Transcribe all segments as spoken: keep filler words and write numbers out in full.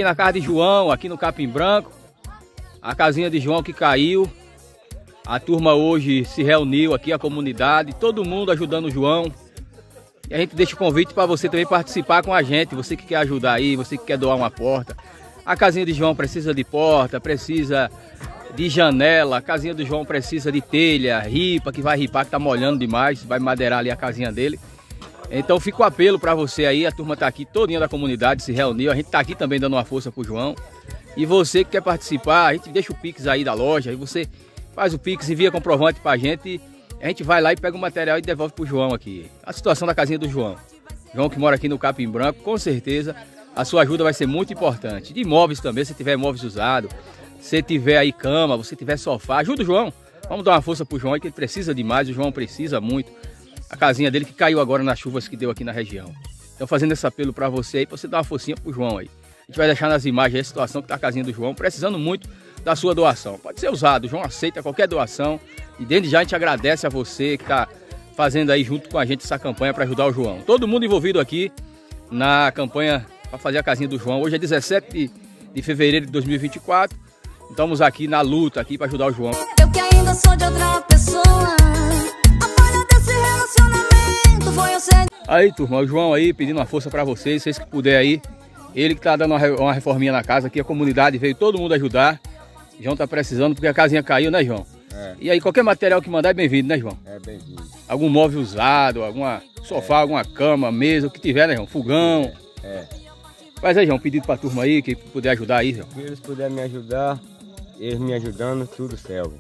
na casa de João, aqui no Capim Branco. A casinha de João que caiu. A turma hoje se reuniu aqui, a comunidade, todo mundo ajudando o João. E a gente deixa o convite para você também participar com a gente. Você que quer ajudar aí, você que quer doar uma porta. A casinha de João precisa de porta, precisa de janela. A casinha do João precisa de telha, ripa, que vai ripar, que tá molhando demais. Vai madeirar ali a casinha dele. Então fica o apelo para você aí. A turma tá aqui, todinha da comunidade se reuniu. A gente tá aqui também dando uma força pro João. E você que quer participar, a gente deixa o Pix aí da loja. E você faz o Pix, envia comprovante pra gente. A gente vai lá e pega o material e devolve pro João aqui. A situação da casinha do João. João que mora aqui no Capim Branco, com certeza a sua ajuda vai ser muito importante. De móveis também, se tiver móveis usados, se tiver aí cama, você tiver sofá, ajuda o João. Vamos dar uma força pro João aí, que ele precisa demais, o João precisa muito. A casinha dele que caiu agora nas chuvas que deu aqui na região. Então fazendo esse apelo para você aí, para você dar uma forcinha pro João aí. A gente vai deixar nas imagens a situação que tá a casinha do João, precisando muito da sua doação. Pode ser usado, o João aceita qualquer doação. E desde já a gente agradece a você que está fazendo aí junto com a gente essa campanha para ajudar o João. Todo mundo envolvido aqui na campanha para fazer a casinha do João. Hoje é dezessete de fevereiro de dois mil e vinte e quatro. Estamos aqui na luta aqui para ajudar o João. Eu que ainda sou de outra pessoa, a falha desse relacionamento foi eu ser... Aí, turma, o João aí pedindo uma força para vocês, vocês que puder aí. Ele que tá dando uma reforminha na casa aqui, a comunidade veio todo mundo ajudar. O João tá precisando porque a casinha caiu, né, João? É. E aí qualquer material que mandar é bem-vindo, né, João? É bem-vindo. Algum móvel usado, alguma sofá, é. alguma cama, mesa, o que tiver, né, João? Fogão. É. é. Faz aí, João, um pedido pra turma aí, que puder ajudar aí, João. Se eles puderem me ajudar, eles me ajudando, tudo serve.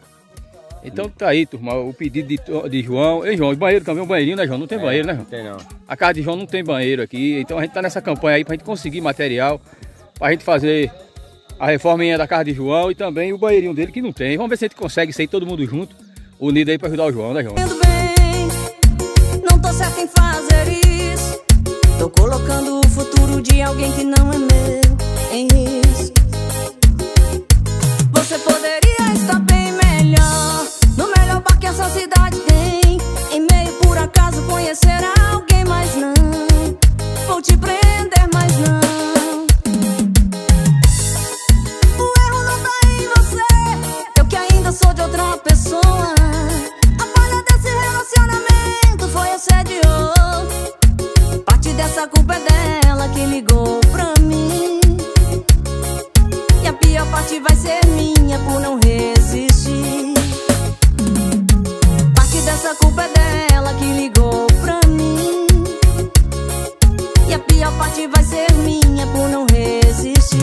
Então tá aí, turma, o pedido de, de João. Ei, João, o banheiro também, um banheirinho, né, João? Não tem é, banheiro, né, João? Não tem, não. A casa de João não tem banheiro aqui, então a gente tá nessa campanha aí pra gente conseguir material, pra gente fazer a reforminha da casa de João e também o banheirinho dele que não tem. Vamos ver se a gente consegue sair todo mundo junto, unido aí pra ajudar o João, né, João? Bem, não tô certo em fazer isso. Tô colocando o futuro de alguém que não é meu em risco. Você poderia estar bem melhor, no melhor bar que essa cidade tem. Em meio por acaso conhecer alguém, mas não vou te prender, mas não. Sou de outra pessoa, a falha desse relacionamento foi assediou. Parte dessa culpa é dela que ligou pra mim, e a pior parte vai ser minha por não resistir. Parte dessa culpa é dela que ligou pra mim, e a pior parte vai ser minha por não resistir.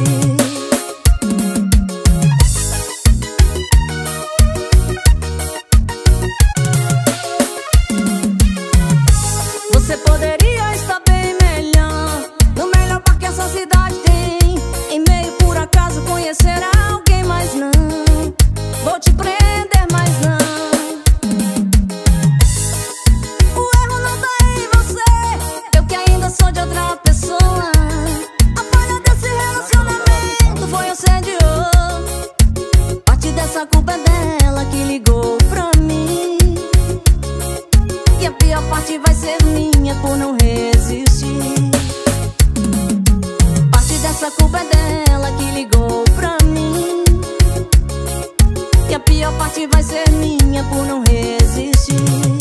Você poderia estar bem melhor, no melhor bar que essa cidade tem. Em meio por acaso conhecer alguém, mas não vou te prender, mas não. O erro não tá em você, eu que ainda sou de outra pessoa. A falha desse relacionamento foi assediou. Parte dessa culpa é dela que ligou pra mim, e a pior parte vai ser minha por não resistir. Parte dessa culpa é dela que ligou pra mim, e a pior parte vai ser minha por não resistir.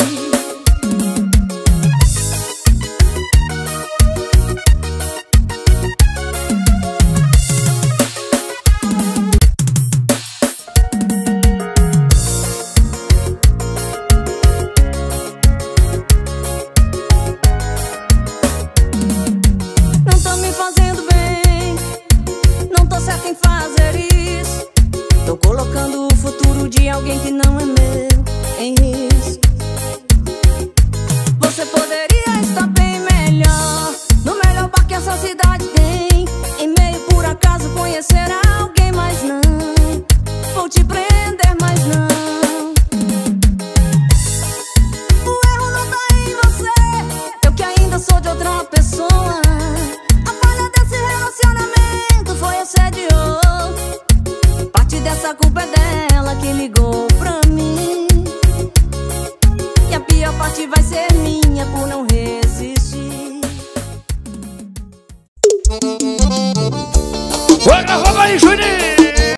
Alguém que não é meu em risco. Você poderia estar bem melhor, no melhor bar que essa cidade tem. Em meio por acaso conhecer alguém, mas não vou te prender, mas não. O erro não tá em você, eu que ainda sou de outra pessoa. A falha desse relacionamento foi assediou. Parte dessa culpa é dela que ligou pra mim,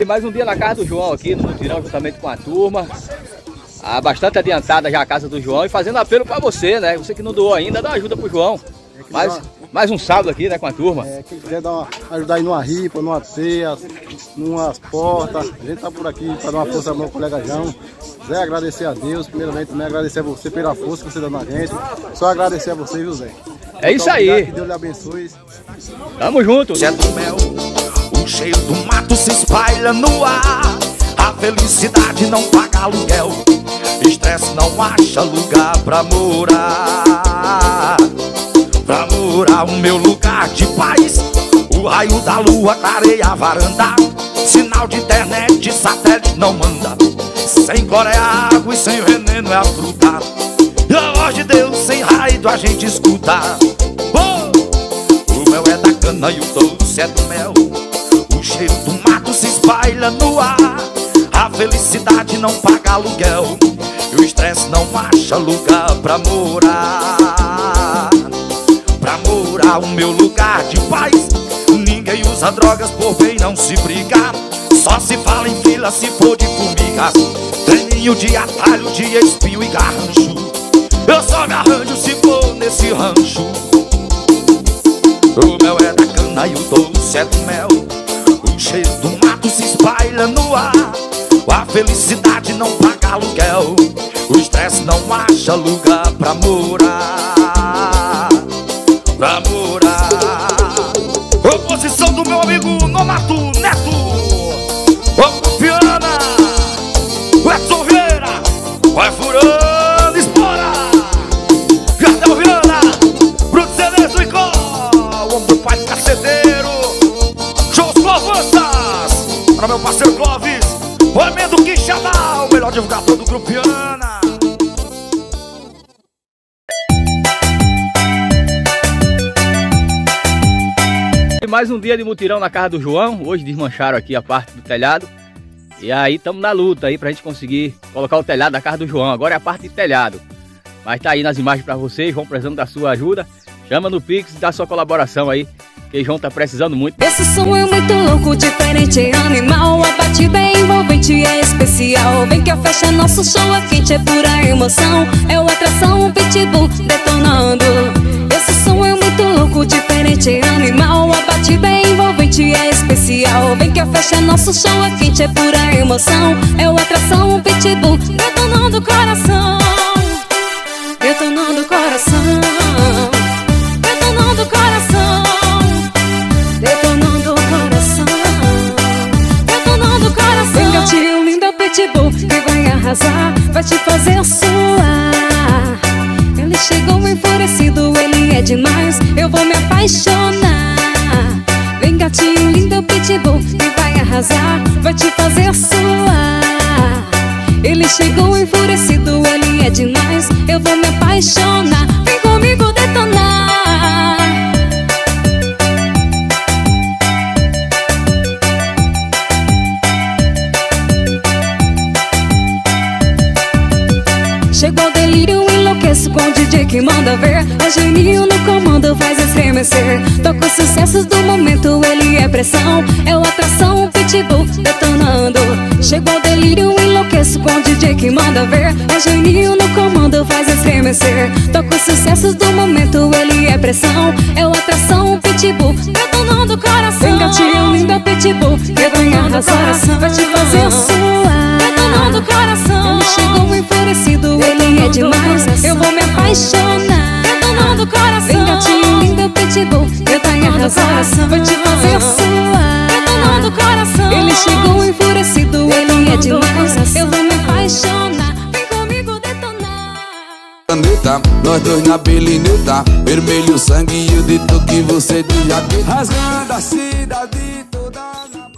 mais um dia na casa do João aqui, no mutirão, juntamente com a turma. Ah, bastante adiantada já a casa do João e fazendo apelo para você, né? Você que não doou ainda, dá uma ajuda pro João. Mais, mais um sábado aqui, né, com a turma. É, quem quiser dar uma, ajudar aí numa ripa, numa teia, numas portas, a gente tá por aqui para dar uma força ao meu colega João. Zé, agradecer a Deus, primeiramente também agradecer a você pela força que você dá na gente. Só agradecer a você, viu, Zé? É isso aí. Obrigado, que Deus lhe abençoe. Tamo junto. Zé do mel, o cheiro do mato se espalha no ar. A felicidade não paga aluguel, estresse não acha lugar pra morar. Pra morar o meu lugar de paz, o raio da lua clareia a varanda. Sinal de internet, satélite não manda. Sem cloro é a água e sem veneno é a fruta. E a voz de Deus sem raio a gente escuta. Oh! O mel é da cana e o doce é do mel. O cheiro do mato se espalha no ar. A felicidade não paga aluguel, e o estresse não acha lugar pra morar. Pra morar o meu lugar de paz, ninguém usa drogas, por bem não se briga. Só se fala em fila se for de formigas, treminho de atalho, de espinho e garrancho. Eu só me arranjo se for nesse rancho. O mel é da cana e o doce é do mel. O cheiro do mato se espalha no ar. A felicidade não paga aluguel, o estresse não acha lugar pra morar. Pra morar. Oposição do meu amigo Nonato Neto. Ô Piana, o Edson Vieira, vai furando espora. Jardel Viana, Bruto Cerezo e Có, o homem do pai caceteiro. Shows Clovanças, para meu parceiro Clóvis, o homem do Quixadá, o melhor divulgador do Grupo Piana. Mais um dia de mutirão na casa do João. Hoje desmancharam aqui a parte do telhado. E aí estamos na luta aí pra gente conseguir colocar o telhado da casa do João. Agora é a parte de telhado. Mas tá aí nas imagens pra vocês. João precisando da sua ajuda. Chama no Pix e dá sua colaboração aí, que João tá precisando muito. Esse som é muito louco, diferente, animal. A batida é envolvente, é especial. Vem que a festa é nosso show, é quente, é pura emoção. É o atração, o pitbull detonando. Esse som é muito louco, diferente, animal. A batida é envolvente, é especial. Vem que a festa é nosso show, é quente, é pura emoção. É o atração, o pitbull detonando o coração. Detonando o coração. Detonando o coração. Detonando o coração. Detonando o coração. Vem gatinho lindo, é o pitbull que vai arrasar, vai te fazer suar. Ele chegou enfurecido, ele é demais, eu vou me apaixonar. Vem gatinho lindo, é o pitbull que vai arrasar, vai te fazer suar. Ele chegou enfurecido, ele é demais, eu vou me apaixonar. Vem comigo detonar. Chegou o delírio, enlouqueço com o D J que manda ver. É geninho no comando, faz estremecer. Toca os sucessos do momento, ele é pressão. É o atração, o pitbull detonando. Chegou o delírio, enlouqueço com o D J que manda ver. É geninho no comando, faz estremecer. Toca os sucessos do momento, ele é pressão. É o atração, o pitbull detonando o coração. Vem gatinho lindo, é pitbull que vai arrasar, vai te fazer suar. Detonando o coração. Ele chegou enfurecido, ele é demais, eu vou me apaixonar. Detonando o coração. Vem gatinho lindo, pitbull que vai arrasar, vai te fazer suar. Detonando o coração. Ele chegou enfurecido, ele é demais, eu vou me apaixonar. Vem comigo detonar. Caneta, nós dois na belineta, vermelho sangue e o dito que você diz já que rasgando a cidade toda na...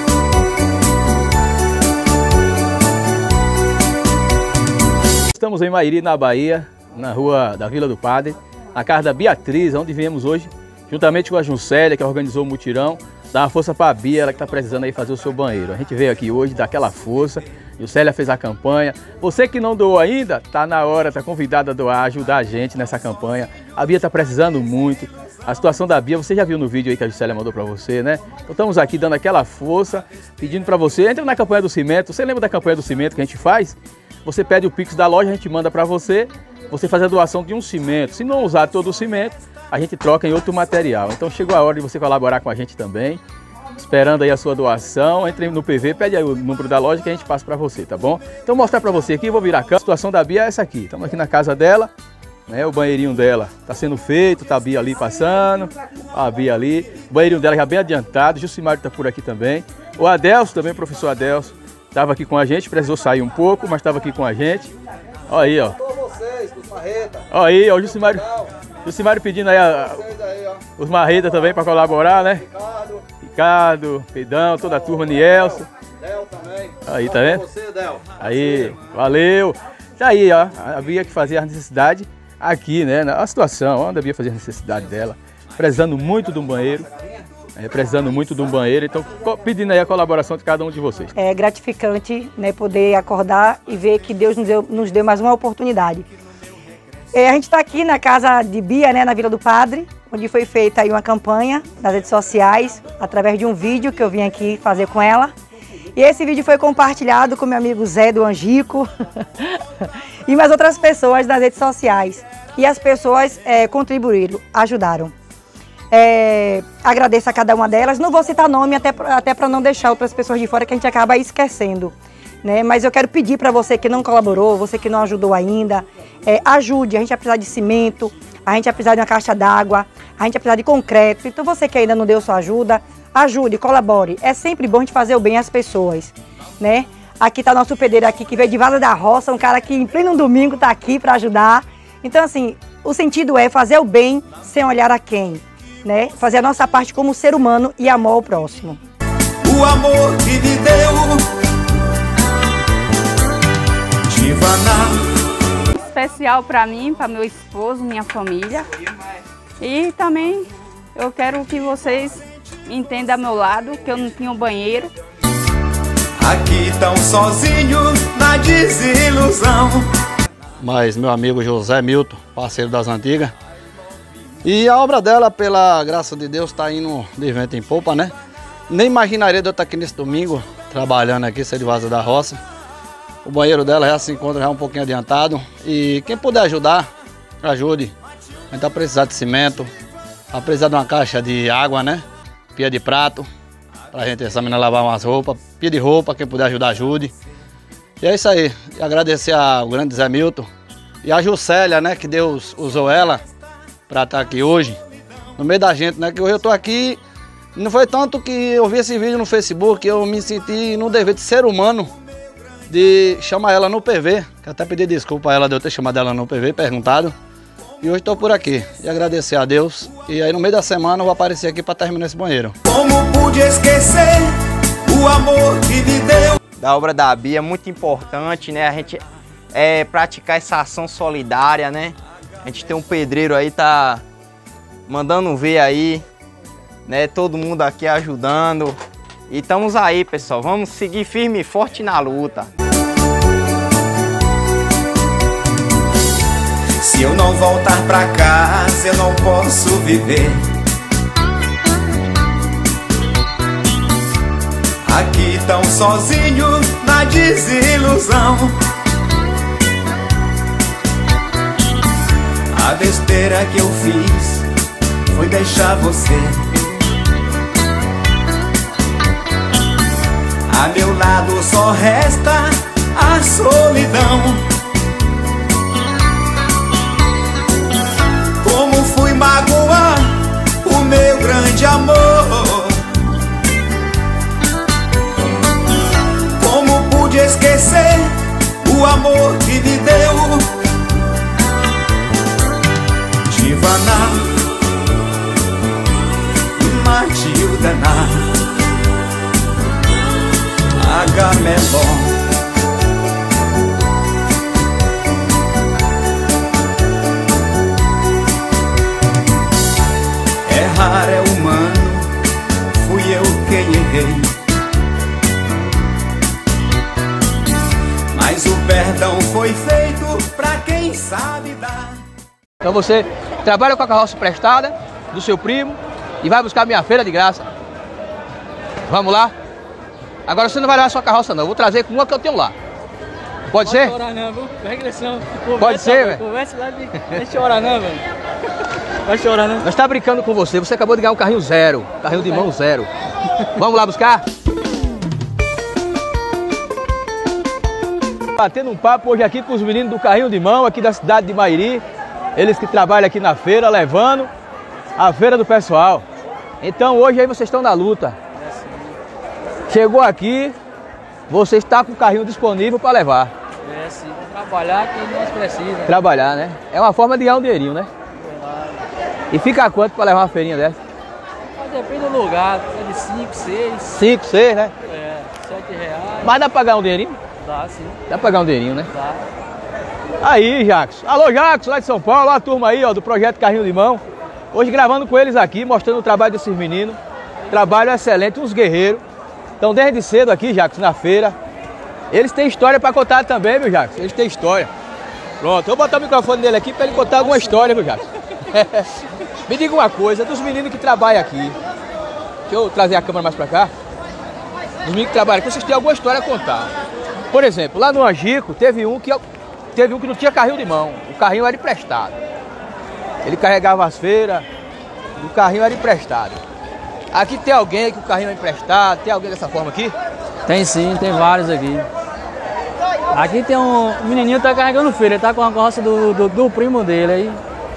Estamos em Mairi, na Bahia, na rua da Vila do Padre, na casa da Beatriz, onde viemos hoje, juntamente com a Juscelia, que organizou o mutirão, dar uma força para a Bia, ela que está precisando aí fazer o seu banheiro. A gente veio aqui hoje, dar aquela força, Juscelia fez a campanha. Você que não doou ainda, tá na hora, tá convidado a doar, ajudar a gente nessa campanha. A Bia tá precisando muito. A situação da Bia, você já viu no vídeo aí que a Juscelia mandou para você, né? Então estamos aqui dando aquela força, pedindo para você, entra na campanha do cimento. Você lembra da campanha do cimento que a gente faz? Você pede o Pix da loja, a gente manda para você, você faz a doação de um cimento. Se não usar todo o cimento, a gente troca em outro material. Então chegou a hora de você colaborar com a gente também. Esperando aí a sua doação, entre no P V, pede aí o número da loja que a gente passa para você, tá bom? Então vou mostrar para você aqui, vou virar a câmera. A situação da Bia é essa aqui. Estamos aqui na casa dela, né? O banheirinho dela está sendo feito, tá a Bia ali passando, a Bia ali. O banheirinho dela já bem adiantado, o Jucimário está por aqui também. O Adelso também, o professor Adelso, estava aqui com a gente, precisou sair um pouco, mas estava aqui com a gente. Olha aí, ó. Olha aí, ó, o Jucimário, Jucimário pedindo aí, a, a, os marretas também para colaborar, né? Ricardo, Pedão, toda a turma, Nielson. Del também. Aí, tá vendo? Você, Del. Aí, valeu. Tá aí, ó, a Bia que fazia a necessidade aqui, né? A situação, onde a Bia fazia a necessidade dela. Precisando muito de um banheiro. É, precisando muito de um banheiro. Então, pedindo aí a colaboração de cada um de vocês. É gratificante, né, poder acordar e ver que Deus nos deu, nos deu mais uma oportunidade. É, a gente está aqui na casa de Bia, né, na Vila do Padre, onde foi feita aí uma campanha nas redes sociais, através de um vídeo que eu vim aqui fazer com ela. E esse vídeo foi compartilhado com meu amigo Zé do Angico e mais outras pessoas nas redes sociais. E as pessoas é, contribuíram, ajudaram. É, agradeço a cada uma delas. Não vou citar nome até, até para não deixar outras pessoas de fora que a gente acaba esquecendo. Né? Mas eu quero pedir para você que não colaborou, você que não ajudou ainda, é, ajude. A gente vai precisar de cimento, a gente vai precisar de uma caixa d'água, a gente vai precisar de concreto. Então você que ainda não deu sua ajuda, ajude, colabore. É sempre bom a gente fazer o bem às pessoas, né? Aqui está nosso pedreiro aqui que veio de Vaza da Roça, um cara que em pleno domingo está aqui para ajudar. Então assim, o sentido é fazer o bem sem olhar a quem, né? Fazer a nossa parte como ser humano e amor ao próximo. O amor que me deu especial para mim, para meu esposo, minha família. E também eu quero que vocês entendam ao meu lado que eu não tinha um banheiro. Aqui tão sozinho na desilusão. Mas meu amigo José Milton, parceiro das antigas. E a obra dela, pela graça de Deus, está indo de vento em popa, né? Nem imaginaria de eu estar aqui nesse domingo, trabalhando aqui, ser de Vaza da Roça. O banheiro dela já se encontra já um pouquinho adiantado. E quem puder ajudar, ajude. A gente tá precisando de cimento, tá precisando de uma caixa de água, né? Pia de prato, pra gente, essa menina lavar umas roupas. Pia de roupa, quem puder ajudar, ajude. E é isso aí. E agradecer ao grande Zé Milton e a Juscelia, né? Que Deus usou ela pra estar aqui hoje, no meio da gente, né? Que hoje eu tô aqui. Não foi tanto que eu vi esse vídeo no Facebook, eu me senti no dever de ser humano de chamar ela no P V, que até pedi desculpa a ela de eu ter chamado ela no P V, perguntado. E hoje estou por aqui e agradecer a Deus. E aí no meio da semana eu vou aparecer aqui para terminar esse banheiro. Como pude esquecer o amor que me deu? Da obra da Bia, muito importante, né? A gente é, praticar essa ação solidária, né? A gente tem um pedreiro aí, tá mandando ver aí, né? Todo mundo aqui ajudando. E estamos aí, pessoal. Vamos seguir firme e forte na luta. Se eu não voltar pra casa, eu não posso viver. Aqui tão sozinho na desilusão. A besteira que eu fiz foi deixar você. A meu lado só resta a solidão. Como fui magoar o meu grande amor? Como pude esquecer o amor que me deu? Divaná, Matilda, Agamemnon. Errar é humano, fui eu quem errei. perdão foi feito pra quem sabe dar. Então você trabalha com a carroça emprestada do seu primo e vai buscar minha feira de graça. Vamos lá? Agora você não vai levar a sua carroça não, eu vou trazer com uma que eu tenho lá. Pode ser? Não chorar não, viu? Regressão. Pode ser, velho? Conversa lá de... Não chora não, velho. Vai chorar não. Nós tá brincando com você, você acabou de ganhar um carrinho zero. Carrinho de mão zero. Vamos lá buscar? Batendo um papo hoje aqui com os meninos do carrinho de mão, aqui da cidade de Mairi. Eles que trabalham aqui na feira, levando a feira do pessoal. Então hoje aí vocês estão na luta. Chegou aqui, você está com o carrinho disponível para levar. É sim, trabalhar que nós precisamos. Trabalhar, né? É uma forma de ganhar um dinheirinho, né? E fica a quanto para levar uma feirinha dessa? Mas depende do lugar, é de cinco, seis. cinco, seis, né? É, sete reais. Mas dá para ganhar um dinheirinho? Dá sim. Dá para ganhar um dinheirinho, né? Dá. Aí, Jacos. Alô, Jacos, lá de São Paulo, a turma aí, ó, do Projeto Carrinho de Mão. Hoje gravando com eles aqui, mostrando o trabalho desses meninos. Trabalho excelente, uns guerreiros. Então desde cedo aqui, Jacos, na feira. Eles têm história para contar também, viu, Jacos? Eles têm história. Pronto, eu vou botar o microfone dele aqui para ele contar alguma história, viu, Jacos? Me diga uma coisa, dos meninos que trabalham aqui. Deixa eu trazer a câmera mais para cá. Os meninos que trabalham aqui, vocês têm alguma história a contar. Por exemplo, lá no Angico, teve um que, teve um que não tinha carrinho de mão. O carrinho era emprestado. Ele carregava as feiras, o carrinho era emprestado. Aqui tem alguém que o carrinho é emprestado? Tem alguém dessa forma aqui? Tem sim, tem vários aqui. Aqui tem um menininho que tá carregando feira, ele tá com a carroça do, do, do primo dele aí.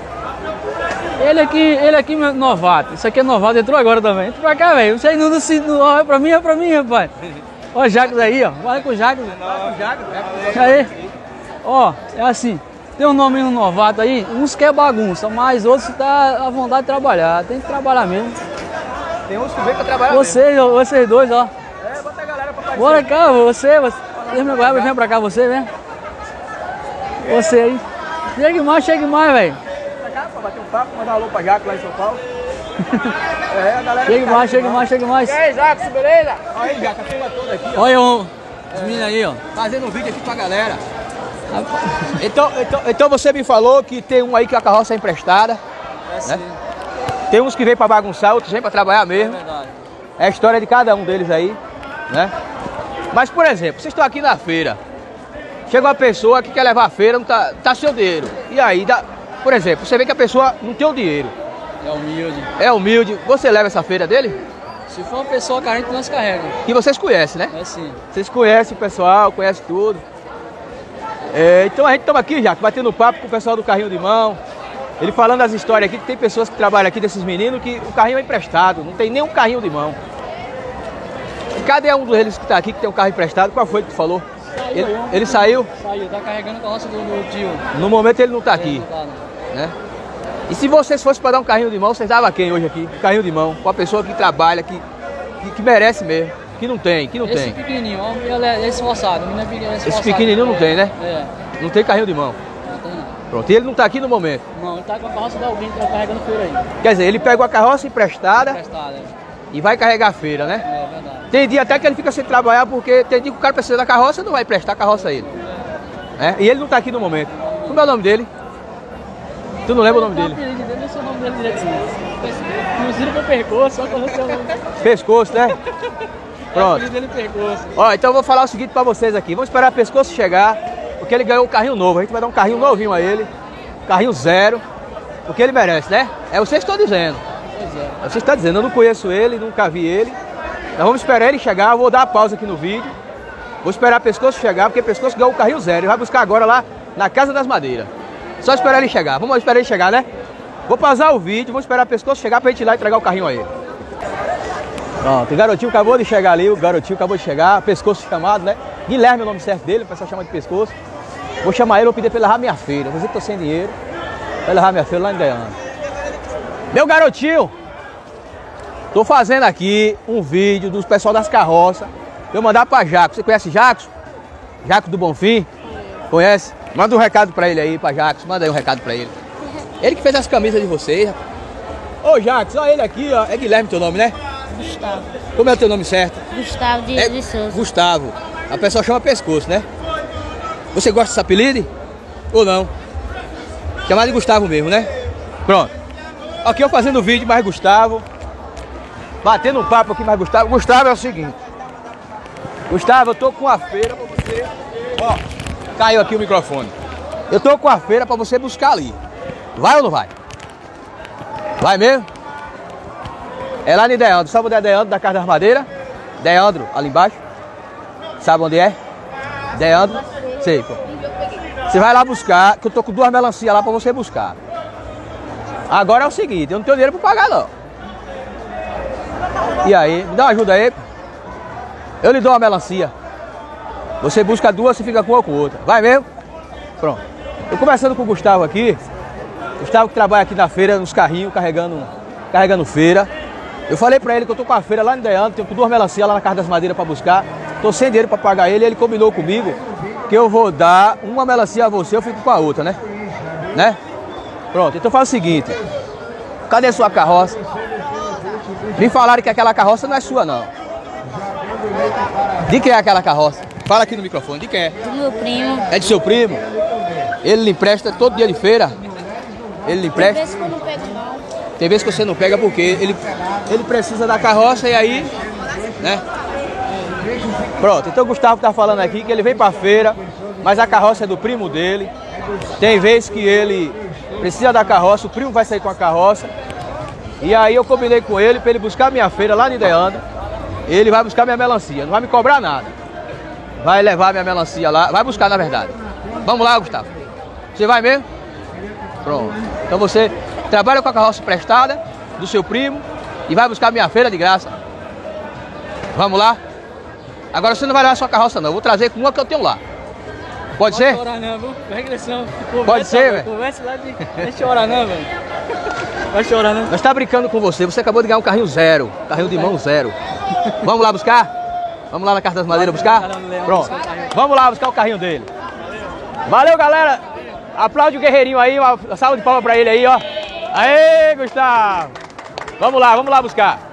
Ele aqui, ele aqui é novato, isso aqui é novato, entrou agora também. Entra pra cá, velho, você não não é pra mim, é pra mim, rapaz. Ó o Jacos aí, ó, vai com o Jacos. Vai com o Jacos, aí. Ó, é assim, tem um nome novato aí, uns que é bagunça, mas outros tá à vontade de trabalhar, tem que trabalhar mesmo. Tem uns que vem pra trabalhar Vocês, mesmo. vocês dois, ó. É, bota a galera pra aparecer. Bora cá, você, você. Vem pra cá, você, vem. Você aí. Chegue mais, chegue mais, velho. Pra cá, pra bater um papo, mandar um alô pra Jacos lá em São Paulo. É, a galera. Chegue mais, chegue mais, chegue mais. E aí, Jacos, beleza? Olha aí, Jacos, a turma toda aqui, ó. Olha um, os meninos aí, ó. Fazendo um vídeo aqui pra galera. Então, então, então você me falou que tem um aí que a carroça é emprestada. É sim. Né? Tem uns que vêm pra bagunçar, outros vêm pra trabalhar mesmo. É verdade. É a história de cada um deles aí, né? Mas, por exemplo, vocês estão aqui na feira. Chega uma pessoa que quer levar a feira, não tá, tá sem o dinheiro. E aí, dá, por exemplo, você vê que a pessoa não tem o dinheiro. É humilde. É humilde. Você leva essa feira dele? Se for uma pessoa carente, nós carregamos. Que vocês conhecem, né? É sim. Vocês conhecem o pessoal, conhecem tudo. É, então a gente estamos aqui já, batendo papo com o pessoal do carrinho de mão. Ele falando as histórias aqui, que tem pessoas que trabalham aqui, desses meninos, que o carrinho é emprestado, não tem nenhum carrinho de mão. E cadê um deles que está aqui, que tem um carro emprestado? Qual foi que tu falou? Saiu, ele, ele saiu? Saiu, tá carregando a carroça do, do tio. No momento ele não está aqui. Não tá, não. Né? E se vocês fossem para dar um carrinho de mão, vocês davam quem hoje aqui? Um carrinho de mão, com a pessoa que trabalha, que, que, que merece mesmo, que não tem, que não esse tem. Esse pequenininho, ó, ele é esforçado, o menino é pequenininho, é esforçado. Esse pequenininho não é, tem, né? É. Não tem carrinho de mão. Não tem não. Pronto, e ele não está aqui no momento. Não, ele tá com a carroça de alguém que tá carregando feira aí. Quer dizer, ele pegou a carroça emprestada, emprestada é. E vai carregar a feira, né? É verdade. Tem dia até que ele fica sem trabalhar porque tem dia que o cara precisa da carroça e não vai emprestar a carroça a ele. É. É? E ele não está aqui no momento. Como é o nome dele? Tu não lembra o nome dele? Eu não sei o nome dele direito. Não sei o percurso, só que eu não sei o nome. Pescoço, né? Pronto. Dele percurso. Ó, então eu vou falar o seguinte pra vocês aqui. Vamos esperar o pescoço chegar, porque ele ganhou um carrinho novo. A gente vai dar um carrinho novinho a ele. Carrinho zero. O que ele merece, né? É vocês que estão dizendo. É vocês estão dizendo, eu não conheço ele, nunca vi ele. Nós vamos esperar ele chegar, eu vou dar a pausa aqui no vídeo. Vou esperar o pescoço chegar, porque o pescoço ganhou o carrinho zero. Ele vai buscar agora lá na Casa das Madeiras. Só esperar ele chegar. Vamos esperar ele chegar, né? Vou pausar o vídeo, vou esperar o pescoço chegar pra gente ir lá entregar o carrinho a ele. Pronto, o garotinho acabou de chegar ali, o garotinho acabou de chegar, pescoço chamado, né? Guilherme é o nome certo dele, o pessoal chama de pescoço. Vou chamar ele, vou pedir pra ele levar minha feira. Vou dizer que tô sem dinheiro. Vai levar minha feira lá em Goiânia. Meu garotinho! Tô fazendo aqui um vídeo dos pessoal das carroças. Eu mandar pra Jacos. Você conhece Jacos? Jacos do Bonfim? Conhece? Manda um recado pra ele aí, pra Jacos. Manda aí um recado pra ele. Ele que fez as camisas de vocês. Ô Jacos, olha ele aqui, ó. É Guilherme teu nome, né? Gustavo. Como é o teu nome certo? Gustavo de, é de Souza. Gustavo. A pessoa chama pescoço, né? Você gosta desse apelido? Ou não? Chamar de Gustavo mesmo, né? Pronto. Aqui eu fazendo vídeo mais Gustavo. Batendo um papo aqui mais Gustavo. Gustavo é o seguinte. Gustavo, eu tô com a feira pra você. Ó, caiu aqui o microfone. Eu tô com a feira pra você buscar ali. Vai ou não vai? Vai mesmo? É lá em Deandro. Sabe onde é Deandro, da Casa das Madeiras? Deandro, ali embaixo. Sabe onde é? Deandro? Sei, pô. Você vai lá buscar, que eu tô com duas melancias lá pra você buscar. Agora é o seguinte, eu não tenho dinheiro pra pagar, não. E aí, me dá uma ajuda aí. Eu lhe dou uma melancia. Você busca duas, você fica com uma ou com outra. Vai mesmo? Pronto. Eu conversando com o Gustavo aqui. Gustavo que trabalha aqui na feira, nos carrinhos, carregando, carregando feira. Eu falei pra ele que eu tô com a feira lá em Deandro, tenho duas melancias lá na Casa das Madeiras pra buscar. Tô sem dinheiro pra pagar ele, ele combinou comigo que eu vou dar uma melancia a você, eu fico com a outra, né? Né? Pronto, então faz o seguinte. Cadê sua carroça? Me falaram que aquela carroça não é sua, não. De quem é aquela carroça? Fala aqui no microfone, de quem é? Do meu primo. É de seu primo? Ele lhe empresta todo dia de feira? Ele lhe empresta? Tem vezes que eu não pego, não. Tem vezes que você não pega porque ele, ele precisa da carroça e aí, né? Pronto, então o Gustavo tá falando aqui que ele vem pra feira, mas a carroça é do primo dele. Tem vezes que ele precisa da carroça, o primo vai sair com a carroça. E aí eu combinei com ele pra ele buscar minha feira lá em Deandro. Ele vai buscar minha melancia, não vai me cobrar nada. Vai levar minha melancia lá, vai buscar na verdade. Vamos lá, Gustavo. Você vai mesmo? Pronto. Então você trabalha com a carroça emprestada do seu primo e vai buscar minha feira de graça. Vamos lá? Agora você não vai levar a sua carroça não, eu vou trazer com uma que eu tenho lá. Pode ser? Não chorar não, viu? Regressão. Pode ser, velho? Conversa lá de... Não chorar não, velho. Vai chorar não. Nós tá brincando com você, você acabou de ganhar um carrinho zero, carrinho de mão zero. Vamos lá buscar? Vamos lá na Casa das Madeiras buscar? Pronto. Vamos lá buscar o carrinho dele. Valeu, galera. Aplaude o guerreirinho aí, uma salva de palmas pra ele aí, ó. Aê, Gustavo. Vamos lá, vamos lá buscar.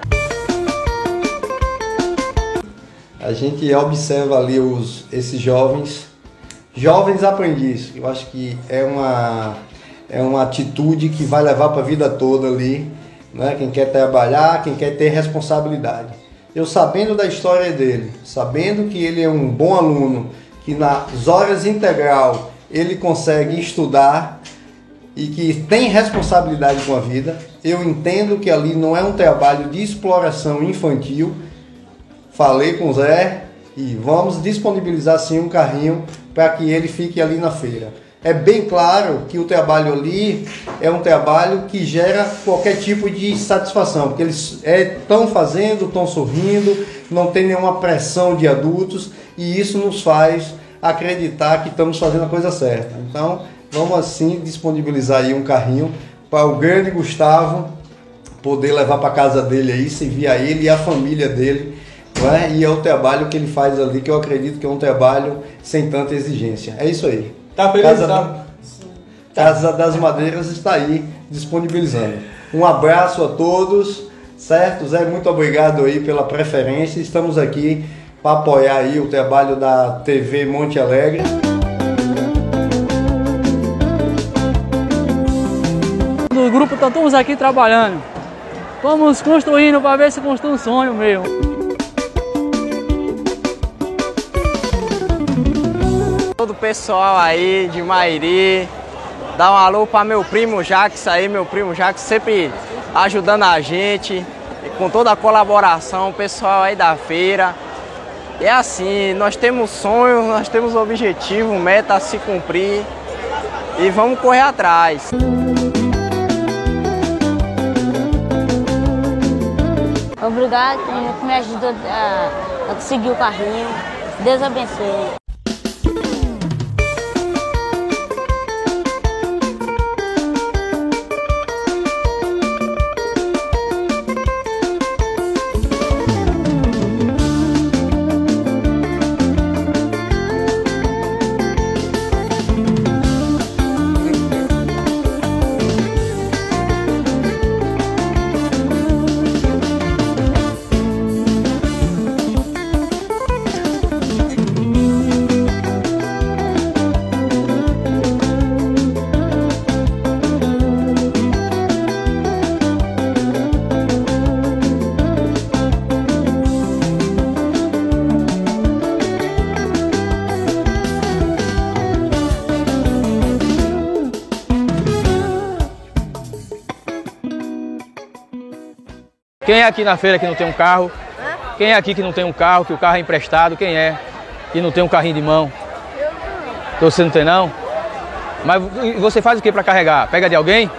A gente observa ali os, esses jovens, jovens aprendizes. Eu acho que é uma, é uma atitude que vai levar para a vida toda ali, né? Quem quer trabalhar, quem quer ter responsabilidade. Eu sabendo da história dele, sabendo que ele é um bom aluno, que nas horas integral ele consegue estudar e que tem responsabilidade com a vida, eu entendo que ali não é um trabalho de exploração infantil. Falei com o Zé e vamos disponibilizar sim um carrinho para que ele fique ali na feira. É bem claro que o trabalho ali é um trabalho que gera qualquer tipo de satisfação, porque eles estão fazendo, estão sorrindo, não tem nenhuma pressão de adultos e isso nos faz acreditar que estamos fazendo a coisa certa. Então vamos assim disponibilizar aí um carrinho para o grande Gustavo poder levar para casa dele aí, servir a ele e a família dele. É? E é o trabalho que ele faz ali, que eu acredito que é um trabalho sem tanta exigência. É isso aí. Tá feliz, Casa, tá? Casa das Madeiras está aí disponibilizando. Um abraço a todos, certo? Zé, muito obrigado aí pela preferência. Estamos aqui para apoiar aí o trabalho da T V Monte Alegre. Do grupo estamos aqui trabalhando. Vamos construindo para ver se construi um sonho meu. Todo o pessoal aí de Mairi, dá um alô para meu primo Jax aí, meu primo Jax sempre ajudando a gente, com toda a colaboração, o pessoal aí da feira. E é assim, nós temos sonhos, nós temos objetivo, meta a se cumprir e vamos correr atrás. Obrigado por me ajudar a, a conseguir o carrinho. Deus abençoe. Música Quem é aqui na feira que não tem um carro? Quem é aqui que não tem um carro, que o carro é emprestado? Quem é que não tem um carrinho de mão? Você não tem não? Mas você faz o que para carregar? Pega de alguém?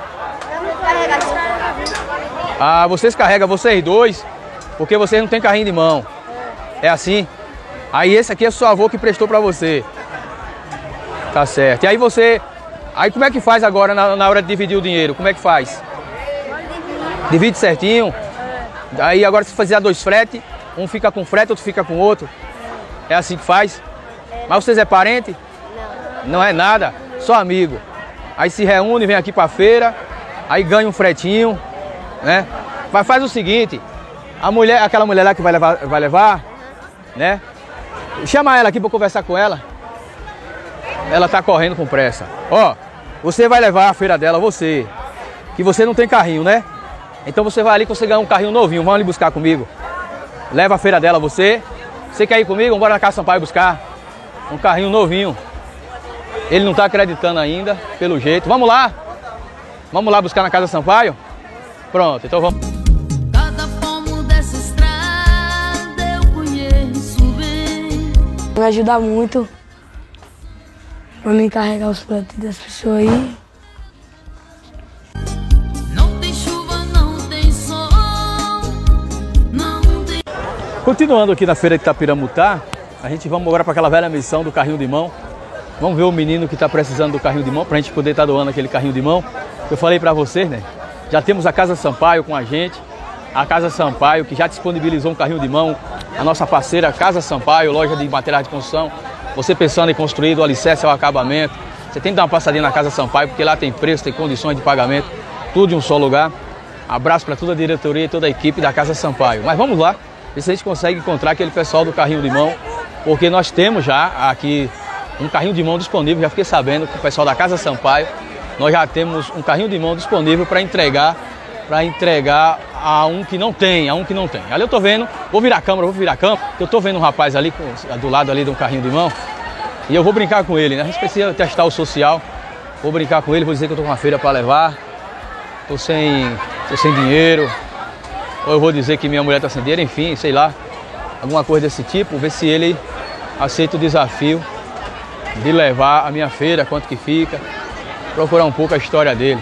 Ah, vocês carregam vocês dois, porque vocês não tem carrinho de mão. É assim? Aí esse aqui é seu avô que prestou para você. Tá certo. E aí você... Aí como é que faz agora na, na hora de dividir o dinheiro? Como é que faz? Divide certinho. Aí agora se fizer dois fretes, um fica com frete, outro fica com outro. É assim que faz? Mas vocês é parente? Não. Não é nada, só amigo. Aí se reúne, vem aqui pra feira, aí ganha um fretinho, né? Mas faz o seguinte, a mulher, aquela mulher lá que vai levar, vai levar, né? Chama ela aqui pra eu conversar com ela. Ela tá correndo com pressa. Ó, você vai levar a feira dela, você. Que você não tem carrinho, né? Então você vai ali que você ganha um carrinho novinho. Vamos ali buscar comigo. Leva a feira dela, você. Você quer ir comigo? Vamos embora na Casa Sampaio buscar um carrinho novinho. Ele não tá acreditando ainda, pelo jeito. Vamos lá. Vamos lá buscar na Casa Sampaio? Pronto, então vamos. Cada pomo dessa estrada eu conheço bem. Vai ajudar muito pra mim carregar os pratos das pessoas aí. Não tem chuva, não tem sol, não tem... Continuando aqui na feira de Itapiramutá, a gente vamos agora para aquela velha missão do carrinho de mão. Vamos ver o menino que está precisando do carrinho de mão, para a gente poder estar tá doando aquele carrinho de mão. Eu falei para vocês, né? Já temos a Casa Sampaio com a gente. A Casa Sampaio, que já disponibilizou um carrinho de mão. A nossa parceira Casa Sampaio, loja de materiais de construção. Você pensando em construir do alicerce ao acabamento, você tem que dar uma passadinha na Casa Sampaio, porque lá tem preço, tem condições de pagamento, tudo em um só lugar. Abraço para toda a diretoria e toda a equipe da Casa Sampaio. Mas vamos lá, ver se a gente consegue encontrar aquele pessoal do carrinho de mão, porque nós temos já aqui um carrinho de mão disponível. Já fiquei sabendo que o pessoal da Casa Sampaio, nós já temos um carrinho de mão disponível para entregar, para entregar a um que não tem, a um que não tem. Ali eu tô vendo, vou virar a câmera, vou virar a câmera, eu tô vendo um rapaz ali, do lado ali de um carrinho de mão, e eu vou brincar com ele, né? A gente precisa testar o social, vou brincar com ele, vou dizer que eu tô com uma feira para levar, tô sem, tô sem dinheiro, ou eu vou dizer que minha mulher tá sem dinheiro, enfim, sei lá, alguma coisa desse tipo, ver se ele aceita o desafio de levar a minha feira, quanto que fica, procurar um pouco a história dele,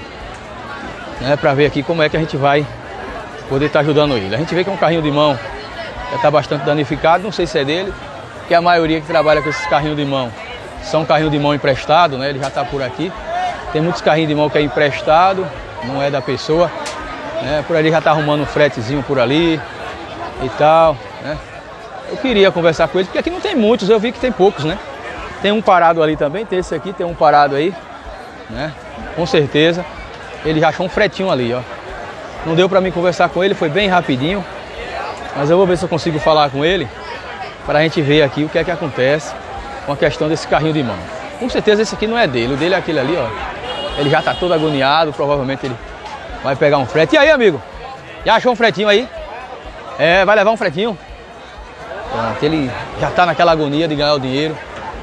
né, para ver aqui como é que a gente vai poder estar ajudando ele. A gente vê que é um carrinho de mão, já está bastante danificado, não sei se é dele, porque a maioria que trabalha com esses carrinhos de mão são carrinhos de mão emprestado, né, ele já está por aqui. Tem muitos carrinhos de mão que é emprestado, não é da pessoa, né, por ali já está arrumando um fretezinho por ali e tal, né. Eu queria conversar com ele, porque aqui não tem muitos, eu vi que tem poucos, né. Tem um parado ali também, tem esse aqui, tem um parado aí, né, com certeza. Ele já achou um fretinho ali, ó. Não deu pra mim conversar com ele, foi bem rapidinho. Mas eu vou ver se eu consigo falar com ele, para a gente ver aqui o que é que acontece com a questão desse carrinho de mão. Com certeza esse aqui não é dele, o dele é aquele ali, ó. Ele já tá todo agoniado, provavelmente ele vai pegar um frete. E aí, amigo? Já achou um fretinho aí? É, vai levar um fretinho? Pronto, ele já tá naquela agonia de ganhar o dinheiro,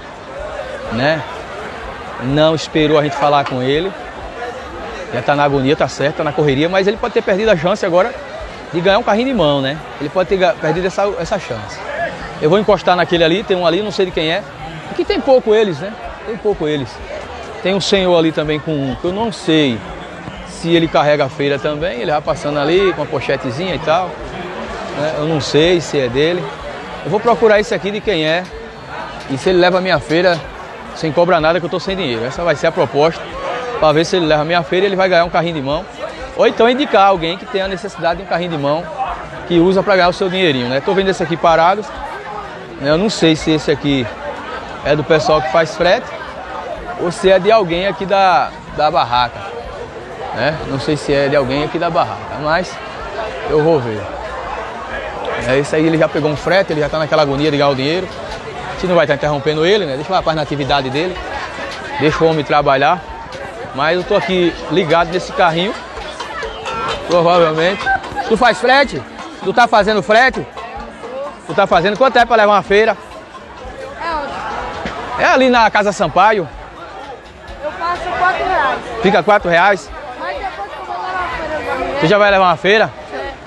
né? Não esperou a gente falar com ele. Já tá na agonia, tá certo, tá na correria, mas ele pode ter perdido a chance agora de ganhar um carrinho de mão, né? Ele pode ter perdido essa, essa chance. Eu vou encostar naquele ali, tem um ali, não sei de quem é. Aqui tem pouco eles, né? Tem pouco eles. Tem um senhor ali também com um, que eu não sei se ele carrega a feira também. Ele vai passando ali com uma pochetezinha e tal, né? Eu não sei se é dele. Eu vou procurar esse aqui de quem é. E se ele leva a minha feira sem cobrar nada, que eu tô sem dinheiro. Essa vai ser a proposta. Para ver se ele leva a minha feira, ele vai ganhar um carrinho de mão. Ou então indicar alguém que tenha a necessidade de um carrinho de mão, que usa para ganhar o seu dinheirinho, né? Tô vendo esse aqui parado. Eu não sei se esse aqui é do pessoal que faz frete ou se é de alguém aqui da, da barraca, né? Não sei se é de alguém aqui da barraca, mas eu vou ver. É, esse aí ele já pegou um frete, ele já tá naquela agonia de ganhar o dinheiro. A gente não vai estar interrompendo ele, né? Deixa o rapaz na atividade dele, deixa o homem trabalhar. Mas eu tô aqui ligado nesse carrinho, provavelmente. Tu faz frete? Tu tá fazendo frete? Tu tá fazendo? Quanto é pra levar uma feira? É onde? É ali na Casa Sampaio. Eu passo quatro reais. Fica quatro reais? Mas depois que eu vou levar a feira da minha... Tu já vai levar uma feira? É.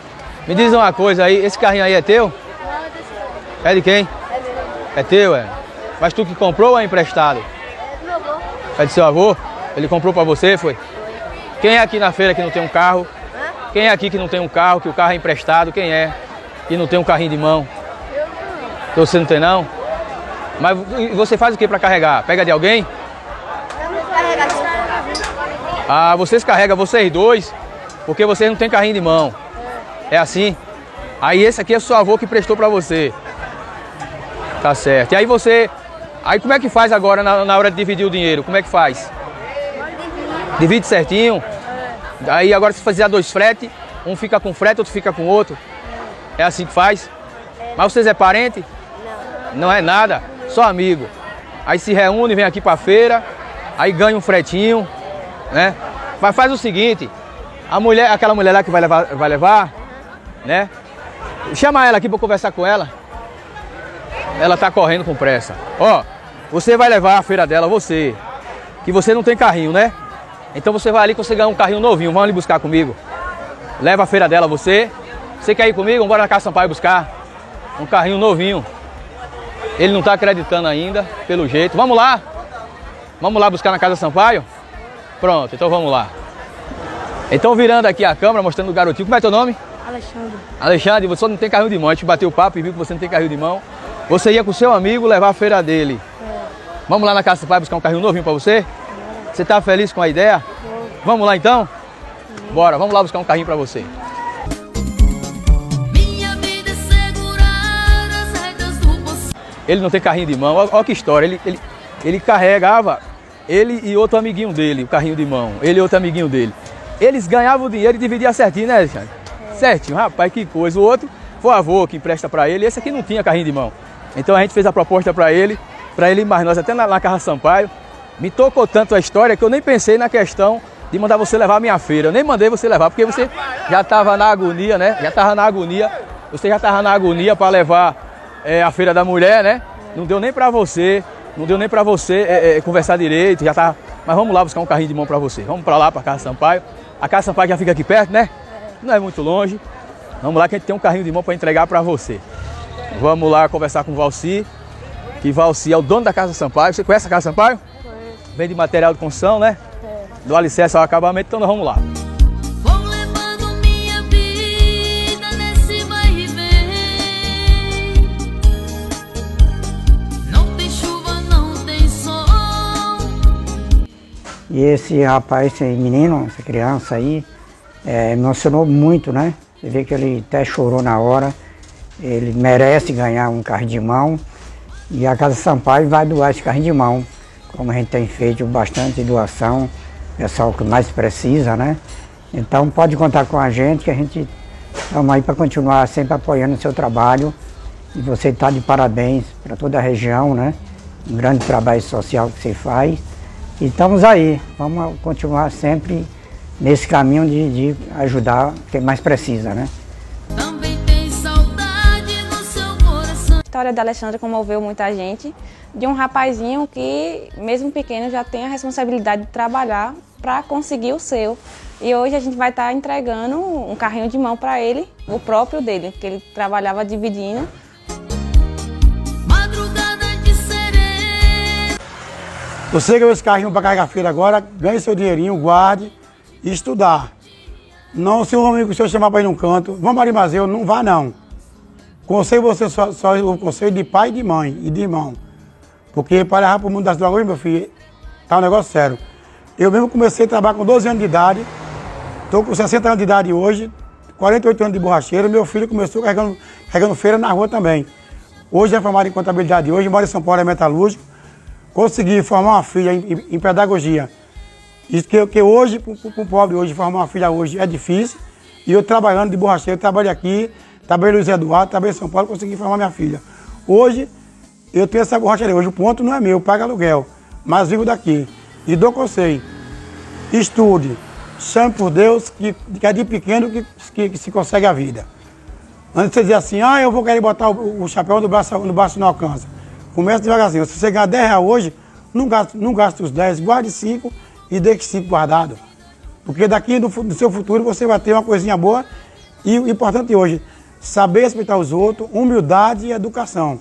Me diz uma coisa aí, esse carrinho aí é teu? É de quem? É teu, é? Mas tu que comprou ou é emprestado? É do meu avô. É de seu avô? Ele comprou pra você, foi? Quem é aqui na feira que não tem um carro? Quem é aqui que não tem um carro, que o carro é emprestado? Quem é? Que não tem um carrinho de mão? Eu não. Você não tem não? Mas você faz o que pra carregar? Pega de alguém? Eu carregar aqui. Ah, vocês carregam vocês dois, porque vocês não tem carrinho de mão. É assim? Aí esse aqui é o seu avô que prestou pra você. Tá certo. E aí você... Aí como é que faz agora na, na hora de dividir o dinheiro? Como é que faz? Divide certinho? Aí agora se fizer dois fretes, um fica com frete, outro fica com outro. É assim que faz? Mas vocês é parente? Não. Não é nada, só amigo. Aí se reúne, vem aqui pra feira, aí ganha um fretinho, né? Mas faz o seguinte, a mulher, aquela mulher lá que vai levar, vai levar, né? Chama ela aqui pra eu conversar com ela. Ela tá correndo com pressa. Ó, você vai levar a feira dela, você, que você não tem carrinho, né? Então você vai ali que você ganha um carrinho novinho, vamos ali buscar comigo. Leva a feira dela você. Você quer ir comigo? Vamos embora na Casa Sampaio buscar um carrinho novinho. Ele não está acreditando ainda, pelo jeito. Vamos lá? Vamos lá buscar na Casa Sampaio? Pronto, então vamos lá. Então virando aqui a câmera, mostrando o garotinho. Como é teu nome? Alexandre. Alexandre, você não tem carrinho de mão. A gente bateu o papo e viu que você não tem carrinho de mão. Você ia com o seu amigo levar a feira dele. É. Vamos lá na Casa Sampaio buscar um carrinho novinho para você? Você está feliz com a ideia? Vamos lá então? Bora, vamos lá buscar um carrinho para você. Ele não tem carrinho de mão, olha que história, ele, ele, ele carregava, ele e outro amiguinho dele, o carrinho de mão, ele e outro amiguinho dele. Eles ganhavam o dinheiro e dividiam certinho, né, Alexandre? É. Certinho, rapaz, que coisa. O outro foi o avô que empresta para ele, esse aqui não tinha carrinho de mão. Então a gente fez a proposta para ele, para ele e mais nós, até na, na Casa Sampaio. Me tocou tanto a história que eu nem pensei na questão de mandar você levar a minha feira. Eu nem mandei você levar, porque você já estava na agonia, né? Já estava na agonia, você já estava na agonia para levar é, a feira da mulher, né? Não deu nem para você, não deu nem para você é, é, conversar direito, já tava... Mas vamos lá buscar um carrinho de mão para você. Vamos para lá, para a Casa Sampaio. A Casa Sampaio já fica aqui perto, né? Não é muito longe. Vamos lá que a gente tem um carrinho de mão para entregar para você. Vamos lá conversar com o Valci, que Valci é o dono da Casa Sampaio. Você conhece a Casa Sampaio? Vende material de construção, né? É. Do alicerce ao acabamento, então nós vamos lá. Vou levando minha vida nesse vai e vem. Não tem chuva, não tem sol. E esse rapaz, esse menino, essa criança aí, é, emocionou muito, né? Você vê que ele até chorou na hora. Ele merece ganhar um carrinho de mão. E a Casa Sampaio vai doar esse carrinho de mão. Como a gente tem feito bastante doação, pessoal que mais precisa, né? Então pode contar com a gente, que a gente estamos aí para continuar sempre apoiando o seu trabalho. E você está de parabéns para toda a região, né? Um grande trabalho social que você faz. E estamos aí, vamos continuar sempre nesse caminho de, de ajudar quem mais precisa, né? A história da Alexandre comoveu muita gente, de um rapazinho que, mesmo pequeno, já tem a responsabilidade de trabalhar para conseguir o seu. E hoje a gente vai estar entregando um carrinho de mão para ele, o próprio dele, que ele trabalhava dividindo. Você ganhou esse carrinho para carregar a feira agora, ganhe seu dinheirinho, guarde e estudar. Não, se um amigo seu chamar para ir num canto, vamos para Arimazeu, não vá não. Conselho você só, só o conselho de pai, de mãe e de irmão. Porque para levar para o mundo das drogas, meu filho, tá um negócio sério. Eu mesmo comecei a trabalhar com doze anos de idade, estou com sessenta anos de idade hoje, quarenta e oito anos de borracheiro, meu filho começou carregando, carregando feira na rua também. Hoje é formado em contabilidade, hoje mora em São Paulo, é metalúrgico. Consegui formar uma filha em, em pedagogia. Isso que, que hoje, para o pobre hoje, formar uma filha hoje é difícil. E eu trabalhando de borracheiro, trabalho aqui, trabalhei no Luiz Eduardo, trabalhei em São Paulo, consegui formar minha filha. Hoje, eu tenho essa borracharia. Hoje o ponto não é meu, eu pago aluguel, mas vivo daqui. E dou conselho. Estude, chame por Deus, que, que é de pequeno que, que, que se consegue a vida. Antes de você dizer assim, ah, eu vou querer botar o, o chapéu no braço, no braço não alcança. Comece devagarzinho. Se você ganhar dez reais hoje, não gaste, não gaste os dez, guarde cinco e deixe cinco guardado. Porque daqui no, no seu futuro você vai ter uma coisinha boa E o importante hoje, saber respeitar os outros, humildade e educação.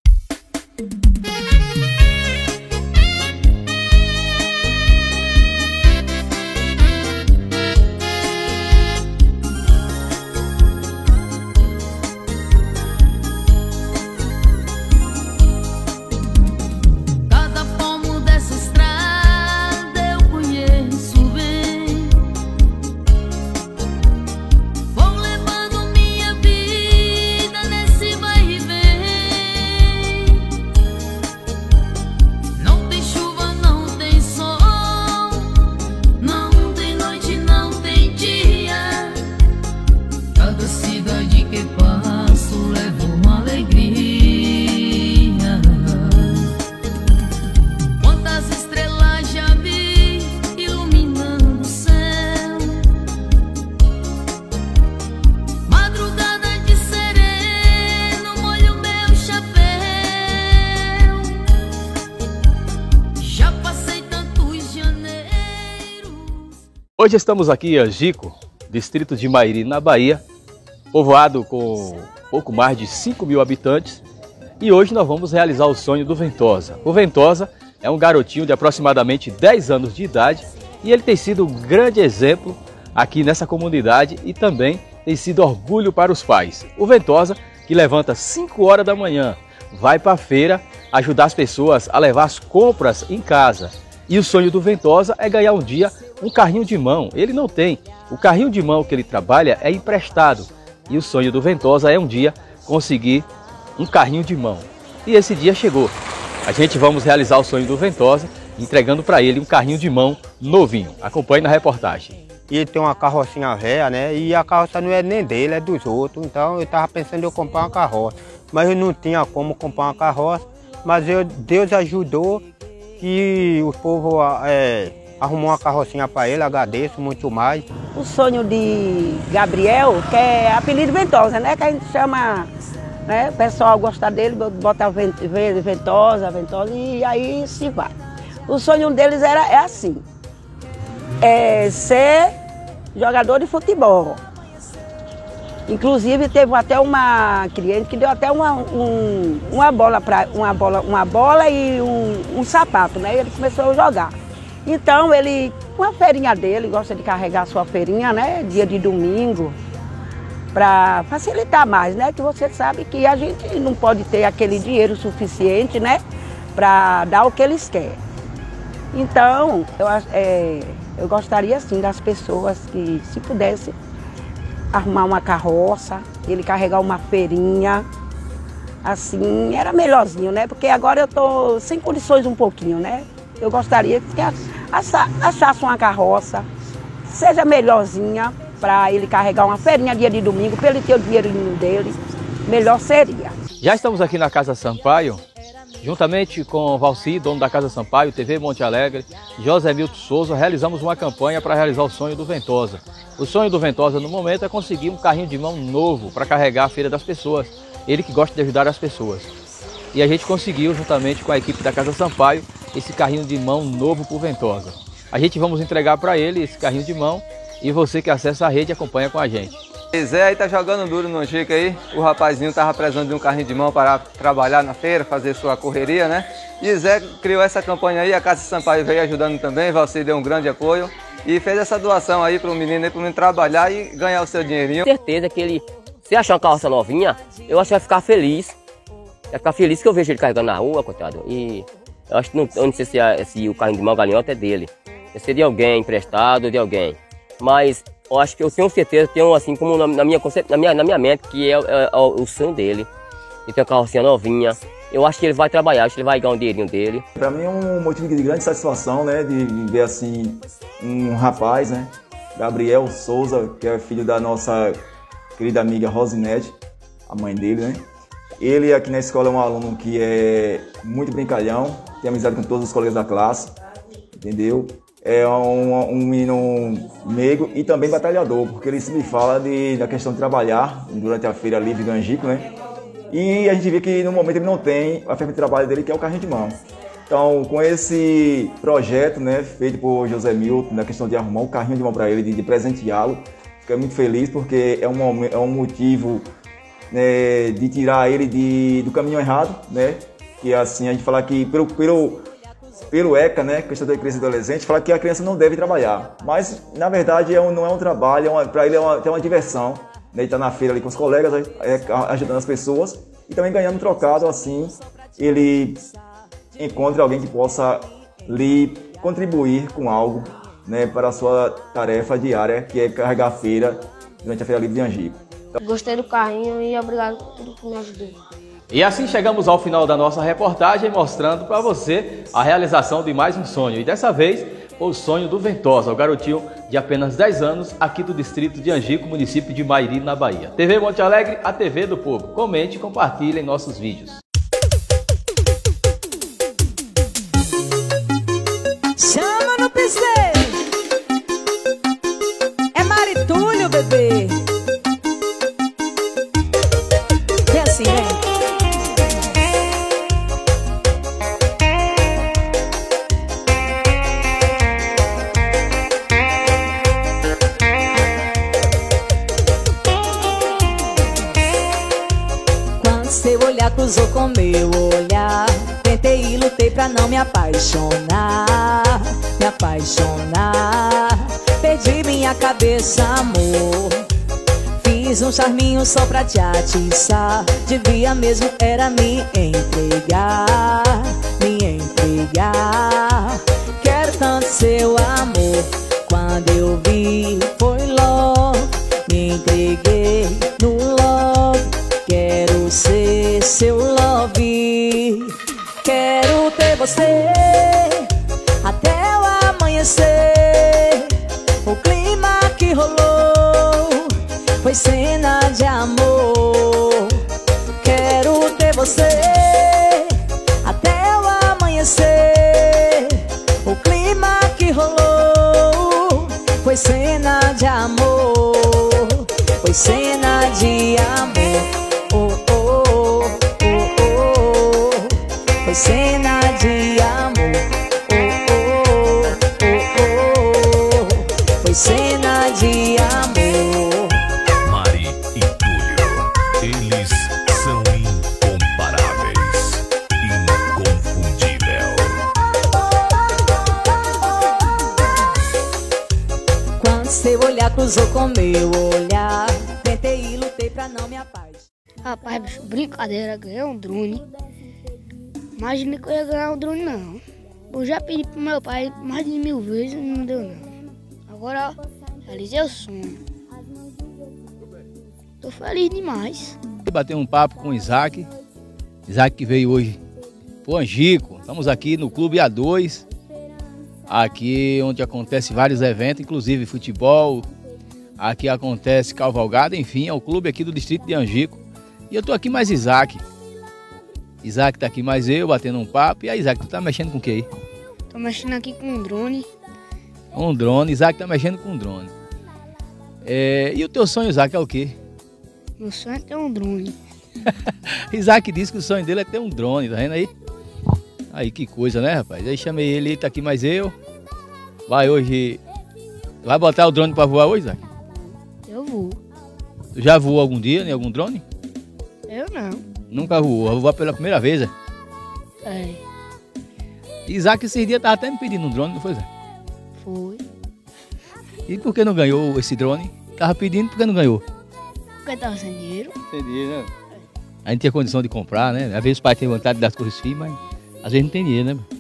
Hoje estamos aqui em Angico, distrito de Mairi, na Bahia, povoado com pouco mais de cinco mil habitantes, e hoje nós vamos realizar o sonho do Ventosa. O Ventosa é um garotinho de aproximadamente dez anos de idade e ele tem sido um grande exemplo aqui nessa comunidade e também tem sido orgulho para os pais. O Ventosa, que levanta cinco horas da manhã, vai para a feira ajudar as pessoas a levar as compras em casa. E o sonho do Ventosa é ganhar um dia um carrinho de mão. Ele não tem. O carrinho de mão que ele trabalha é emprestado. E o sonho do Ventosa é um dia conseguir um carrinho de mão. E esse dia chegou. A gente vamos realizar o sonho do Ventosa, entregando para ele um carrinho de mão novinho. Acompanhe na reportagem. E ele tem uma carrocinha velha, né? E a carroça não é nem dele, é dos outros. Então eu estava pensando em eu comprar uma carroça. Mas eu não tinha como comprar uma carroça. Mas eu, Deus ajudou e o povo é, arrumou uma carrocinha para ele, agradeço muito mais. O sonho de Gabriel, que é apelido Ventosa, né? Que a gente chama, né? O pessoal gosta dele, bota Ventosa, Ventosa e aí se vai. O sonho deles era, é assim, é ser jogador de futebol. Inclusive teve até uma cliente que deu até uma, um, uma, bola, pra, uma, bola, uma bola e um, um sapato, né? Ele começou a jogar. Então ele, com a feirinha dele, gosta de carregar a sua feirinha, né? Dia de domingo, para facilitar mais, né? Que você sabe que a gente não pode ter aquele dinheiro suficiente, né? Para dar o que eles querem. Então, eu, é, eu gostaria assim das pessoas que, se pudesse, arrumar uma carroça, ele carregar uma feirinha, assim, era melhorzinho, né? Porque agora eu tô sem condições um pouquinho, né? Eu gostaria que achasse uma carroça, seja melhorzinha, para ele carregar uma feirinha dia de domingo, para ele ter o dinheirinho dele, melhor seria. Já estamos aqui na Casa Sampaio, juntamente com Valci, dono da Casa Sampaio, T V Monte Alegre, José Milton Souza, realizamos uma campanha para realizar o sonho do Ventosa. O sonho do Ventosa no momento é conseguir um carrinho de mão novo para carregar a feira das pessoas. Ele que gosta de ajudar as pessoas. E a gente conseguiu, juntamente com a equipe da Casa Sampaio, esse carrinho de mão novo para o Ventosa. A gente vamos entregar para ele esse carrinho de mão e você que acessa a rede acompanha com a gente. Zé aí tá jogando duro no Angico aí, o rapazinho tava precisando de um carrinho de mão para trabalhar na feira, fazer sua correria, né? E Zé criou essa campanha aí, a Casa Sampaio veio ajudando também, Valci deu um grande apoio e fez essa doação aí pro menino, aí, pro menino trabalhar e ganhar o seu dinheirinho. Com certeza que ele, se achar uma carroça novinha, eu acho que vai ficar feliz, vai ficar feliz que eu vejo ele carregando na rua, coitado. E eu acho que não, eu não sei se, é, se o carrinho de mão galinhota é dele, seria de alguém, emprestado de alguém, mas eu acho que eu tenho certeza, tenho assim como na, na, minha, na, minha, na minha mente, que é, é, é o sonho dele. Ele tem uma carrocinha novinha. Eu acho que ele vai trabalhar, acho que ele vai ganhar um dinheirinho dele. Para mim é um motivo de grande satisfação, né, de ver assim um rapaz, né, Gabriel Souza, que é filho da nossa querida amiga Rosinete, a mãe dele, né. Ele aqui na escola é um aluno que é muito brincalhão, tem amizade com todos os colegas da classe, entendeu? É um, um menino meigo e também batalhador, porque ele sempre fala de, da questão de trabalhar durante a feira livre do Angico, né? E a gente vê que no momento ele não tem a ferramenta de trabalho dele, que é o carrinho de mão. Então, com esse projeto, né, feito por José Milton, na questão de arrumar um carrinho de mão para ele, de, de presenteá-lo, fica muito feliz porque é um, é um motivo, né, de tirar ele de, do caminho errado, né? Que assim, a gente fala que pelo, pelo, pelo ECA, né, questão da criança e adolescente, fala que a criança não deve trabalhar. Mas, na verdade, é um, não é um trabalho, é para ele é uma, é uma diversão. Né? Ele está na feira ali com os colegas, é, ajudando as pessoas e também ganhando trocado, assim, ele encontre alguém que possa lhe contribuir com algo, né, para a sua tarefa diária, que é carregar a feira durante a Feira Livre de Angico. Então... Gostei do carrinho e obrigado por tudo que me ajudou. E assim chegamos ao final da nossa reportagem, mostrando para você a realização de mais um sonho. E dessa vez, o sonho do Ventosa, o garotinho de apenas dez anos, aqui do distrito de Angico, município de Mairi, na Bahia. T V Monte Alegre, a T V do povo. Comente e compartilhe em nossos vídeos. Chama no piseiro. É Maritúlio, bebê. Vem assim, vem. Seu olhar cruzou com meu olhar. Tentei e lutei pra não me apaixonar, me apaixonar. Perdi minha cabeça, amor. Fiz um charminho só pra te atiçar. Devia mesmo era me entregar, me entregar. Quero tanto seu amor. Quando eu vi, foi logo. Me entreguei no love. Quero ser seu love. Quero ter você até o amanhecer. O clima que rolou foi cena de amor. Quero ter você até o amanhecer. O clima que rolou foi cena de amor. Foi cena de amor. Foi cena de amor, oh, oh, oh, oh. Foi cena de amor. Mari e Túlio, eles são incomparáveis, inconfundível. Quando seu olhar cruzou com meu olhar, tentei e lutei pra não me apaixonar. Rapaz, bicho, brincadeira, ganhei um drone. Mas não queria ganhar um drone, não. Eu já pedi pro meu pai mais de mil vezes e não deu, não. Agora, realizei o sonho. Tô feliz demais. Bater um papo com o Isaac. Isaac que veio hoje pro Angico. Estamos aqui no Clube A dois. Aqui onde acontece vários eventos, inclusive futebol. Aqui acontece cavalgada, enfim, é o clube aqui do distrito de Angico. E eu tô aqui mais Isaac. Isaac tá aqui mais eu, batendo um papo. E aí, Isaac, tu tá mexendo com o que aí? Tô mexendo aqui com um drone. Um drone, Isaac tá mexendo com um drone. É... E o teu sonho, Isaac, é o quê? Meu sonho é ter um drone. Isaac disse que o sonho dele é ter um drone, tá vendo aí? Aí, que coisa, né, rapaz? Aí chamei ele, ele tá aqui mais eu. Vai hoje... Vai botar o drone pra voar hoje, Isaac? Eu vou. Tu já voou algum dia em algum drone? Eu não. Nunca voou, vou voar pela primeira vez, é? É. Isaac esses dias tava até me pedindo um drone, não foi, Zé? Foi. E por que não ganhou esse drone? Tava pedindo, por que não ganhou? Porque tava sem dinheiro. Sem dinheiro, né? A gente tinha condição de comprar, né? Às vezes os pais têm vontade de dar as coisas filhos, mas às vezes não tem dinheiro, né?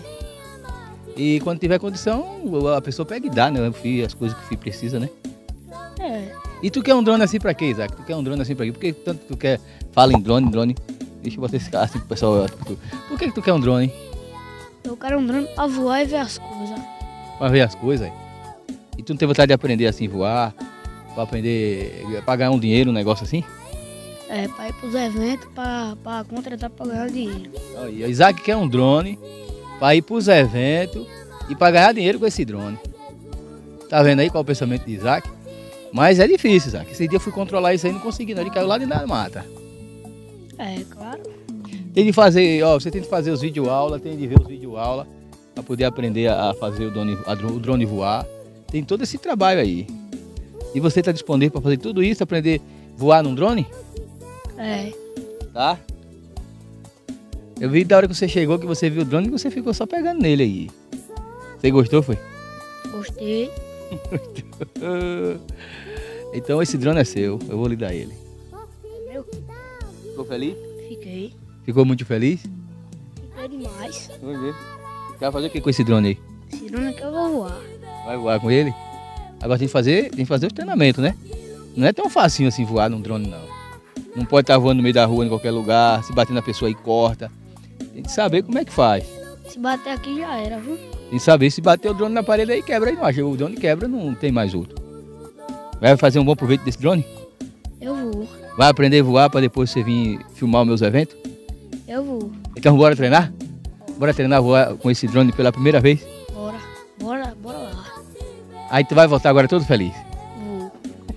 É. E quando tiver condição, a pessoa pega e dá, né? O filho, as coisas que o filho precisa, né? É. E tu quer um drone assim pra quê, Isaac? Tu quer um drone assim pra quê? Por que tanto tu quer... Fala em drone, drone. Deixa eu botar esse cara assim pro pessoal... Por que que tu quer um drone, hein? Eu quero um drone pra voar e ver as coisas. Pra ver as coisas? E tu não tem vontade de aprender assim, voar? Pra aprender... Pra ganhar um dinheiro, um negócio assim? É, pra ir pros eventos, pra, pra contratar pra ganhar dinheiro. E o Isaac quer um drone pra ir pros eventos e pra ganhar dinheiro com esse drone. Tá vendo aí qual é o pensamento de Isaac? Mas é difícil, Isaac. Esse dia eu fui controlar isso aí e não consegui não. Ele caiu lá dentro da mata. É, claro. Tem de fazer, ó, você tem de fazer os vídeo-aula, tem de ver os vídeo-aula para poder aprender a fazer o drone, a, o drone voar. Tem todo esse trabalho aí. E você está disponível para fazer tudo isso, aprender a voar num drone? É. Tá? Eu vi da hora que você chegou, que você viu o drone e você ficou só pegando nele aí. Você gostou, foi? Gostei. Então esse drone é seu, eu vou lhe dar ele. Meu? Ficou feliz? Fiquei. Ficou muito feliz? Fiquei demais. Vamos ver. Quer fazer o que com esse drone aí? Esse drone que eu vou voar. Vai voar com ele? Agora tem que fazer, tem que fazer o treinamento, né? Não é tão facinho assim voar num drone, não. Não pode estar voando no meio da rua, em qualquer lugar, se bater na pessoa e corta. Tem que saber como é que faz. Se bater aqui já era, viu? Tem que saber, se bater o drone na parede aí quebra, aí não acha. O drone quebra, não tem mais outro. Vai fazer um bom proveito desse drone? Eu vou. Vai aprender a voar para depois você vir filmar os meus eventos? Eu vou. Então bora treinar? Bora treinar a voar com esse drone pela primeira vez? Bora, bora, bora lá. Aí tu vai voltar agora todo feliz? Vou.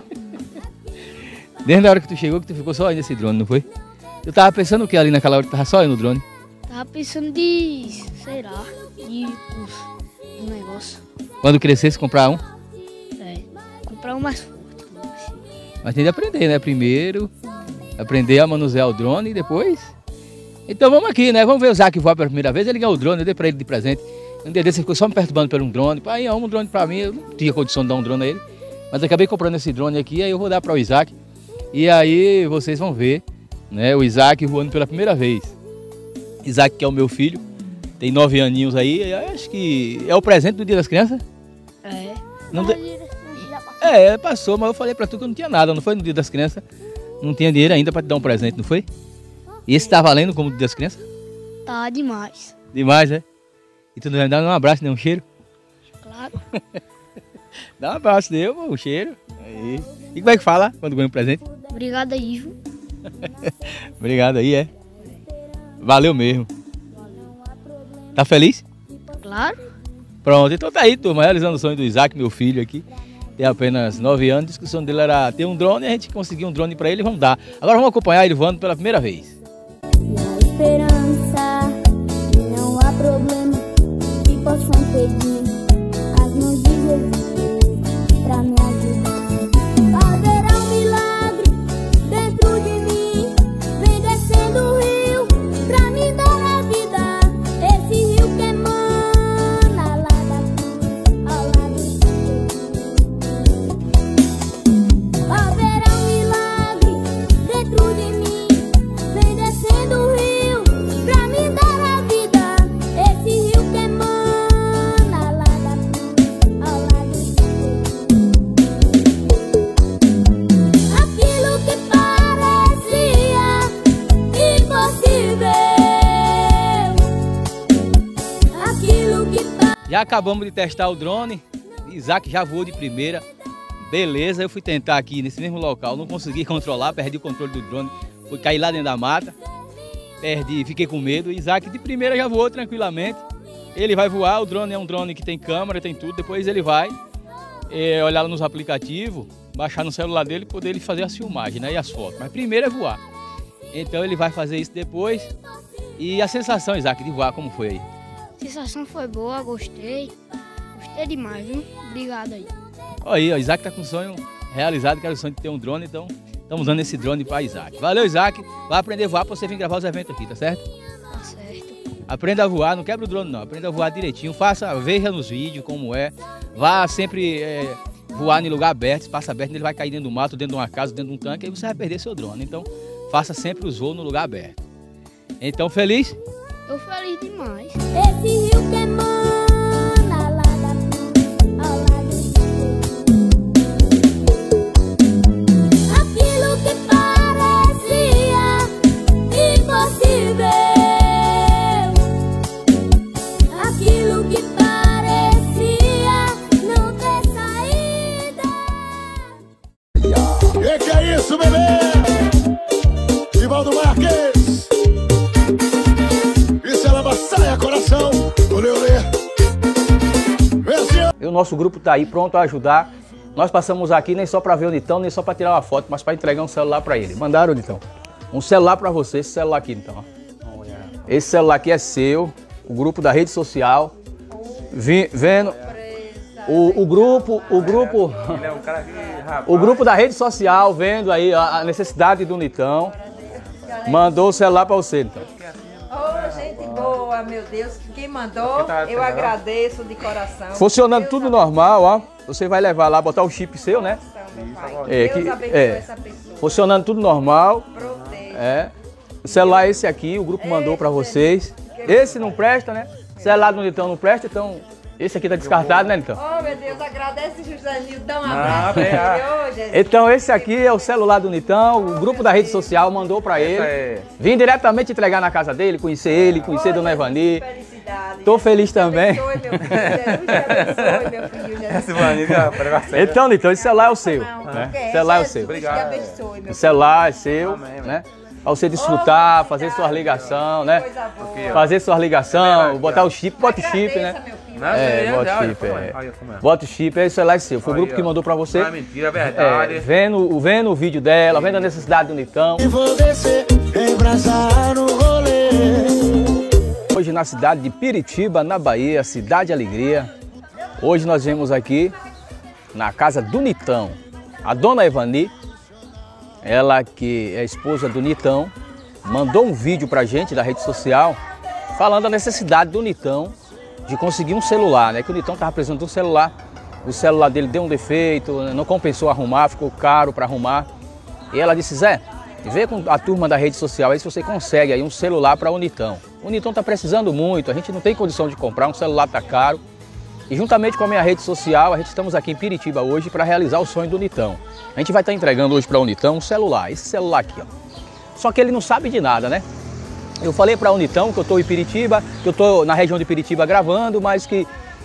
Desde a hora que tu chegou, que tu ficou só aí nesse drone, não foi? Tu tava pensando o que ali naquela hora que tu tava só aí no drone? Tava pensando de, sei lá, de um negócio. Quando crescesse, comprar um? É, comprar um mais forte. Mas tem de aprender, né? Primeiro, aprender a manusear o drone e depois... Então vamos aqui, né? Vamos ver o Isaac voar pela primeira vez. Ele ganhou o drone, eu dei pra ele de presente. Um dia desse ele ficou só me perturbando por um drone. Pai, arruma um drone pra mim. Eu não tinha condição de dar um drone a ele. Mas eu acabei comprando esse drone aqui, aí eu vou dar para o Isaac. E aí vocês vão ver, né, o Isaac voando pela primeira vez. Isaac, que é o meu filho, tem nove aninhos aí. Acho que é o presente do Dia das Crianças. É. Não de... É, passou, mas eu falei pra tu que eu não tinha nada, não foi no Dia das Crianças? Não tinha dinheiro ainda pra te dar um presente, não foi? E esse tá valendo como Dia das Crianças? Tá demais. Demais, é? E tu não vai me dar um abraço, nem um cheiro? Claro. Dá um abraço, deu, um cheiro. Aí. E como é que fala quando ganha um presente? Obrigado aí, Ivo. Obrigado aí, é. Valeu mesmo. Tá feliz? Claro. Pronto, então tá aí, turma, realizando o sonho do Isaac, meu filho aqui. Tem apenas nove anos, a discussão dele era ter um drone, e a gente conseguiu um drone pra ele, vamos dar. Agora vamos acompanhar ele voando pela primeira vez. Esperança, não há problema que possam pedir as mãos de Jesus pra me ajudar. Haverá um milagre dentro de mim, vem descendo o rio pra me dar a vida. Esse rio que emana lá da cruz, ao lado de Jesus. Haverá um milagre dentro de mim, vem descendo o rio pra me dar a vida. Esse rio que emana lá da cruz, ao lado de Jesus. Aquilo que parecia impossível, aquilo que pa... Já acabamos de testar o drone, Isaac já voou de primeira. Beleza, eu fui tentar aqui nesse mesmo local, não consegui controlar, perdi o controle do drone, fui cair lá dentro da mata, perdi, fiquei com medo. Isaac de primeira já voou tranquilamente. Ele vai voar, o drone é um drone que tem câmera, tem tudo, depois ele vai é, olhar nos aplicativos, baixar no celular dele e poder ele fazer as filmagens, né, e as fotos. Mas primeiro é voar. Então ele vai fazer isso depois. E a sensação, Isaac, de voar, como foi aí? A sensação foi boa, gostei. Gostei demais, viu? Obrigado aí. Olha aí, ó, Isaac tá com o sonho realizado, que era o sonho de ter um drone, então estamos usando esse drone para Isaac. Valeu, Isaac. Vai aprender a voar para você vir gravar os eventos aqui, tá certo? Tá certo. Aprenda a voar, não quebra o drone não, aprenda a voar direitinho, faça, veja nos vídeos como é. Vá sempre é, voar em lugar aberto, espaço aberto, ele vai cair dentro do mato, dentro de uma casa, dentro de um tanque, aí você vai perder seu drone. Então, faça sempre os voos no lugar aberto. Então, feliz? Tô feliz demais. Esse rio que emana lá da cruz, ao lado de Jesus. Aquilo que parecia impossível, aquilo que parecia não ter saída. E que é isso, bebê? Rivaldo Marques. Isso é lava-saia, coração. Olê, olê. E o nosso grupo tá aí pronto a ajudar. Nós passamos aqui nem só para ver o Nitão, nem só para tirar uma foto, mas para entregar um celular para ele. Mandaram, Nitão? Um celular para você, esse celular aqui, então. Esse celular aqui é seu, o grupo da rede social. Vi, vendo O, o grupo, o grupo, Ele é um cara que, rapaz, o grupo da rede social, vendo aí a a necessidade do Nitão, mandou o celular para você, então. Ô, gente boa, meu Deus. Quem mandou, eu agradeço de coração. Funcionando tudo normal, ó. Você vai levar lá, botar o chip seu, né? É, Deus que, abençoe é, essa pessoa. funcionando tudo normal. Proteja. É. O celular é esse aqui, o grupo mandou para vocês. Esse não presta, né? O celular do Nitão não presta, então esse aqui tá descartado, né, Nitão? Oh, meu Deus, agradece José Nilton, dá um Ah, abraço. bem, ah. Ô, Jesus. Então esse aqui é o celular do Nitão, o grupo da rede social mandou para ele. é- Vim diretamente entregar na casa dele, conhecer ele, conhecer Dona Evani. Tô feliz também. Então, Nitão, esse celular é o seu. Né? O celular é o seu. O celular é seu, né? Pra você desfrutar, fazer suas ligações, né? Fazer suas ligações, botar o chip, bota o chip, né? É, bota o chip, é. Bota o chip, é o celular é seu. Foi o grupo que mandou pra você. Não é mentira, é verdade. É, vendo, vendo o vídeo dela, vendo a necessidade do Nitão. Hoje na cidade de Piritiba, na Bahia, Cidade Alegria. Hoje nós viemos aqui na casa do Nitão. A Dona Evani, ela que é esposa do Nitão, mandou um vídeo pra gente da rede social falando da necessidade do Nitão de conseguir um celular, né? Que o Nitão estava precisando de um celular. O celular dele deu um defeito, não compensou arrumar, ficou caro para arrumar. E ela disse, Zé, vê com a turma da rede social aí se você consegue aí um celular para o Nitão. O Nitão está precisando muito, a gente não tem condição de comprar, um celular tá caro. E juntamente com a minha rede social, a gente estamos aqui em Piritiba hoje para realizar o sonho do Nitão. A gente vai estar entregando hoje para o Nitão um celular, esse celular aqui, ó. Só que ele não sabe de nada, né? Eu falei para o Nitão que eu estou em Piritiba, que eu estou na região de Piritiba gravando, mas que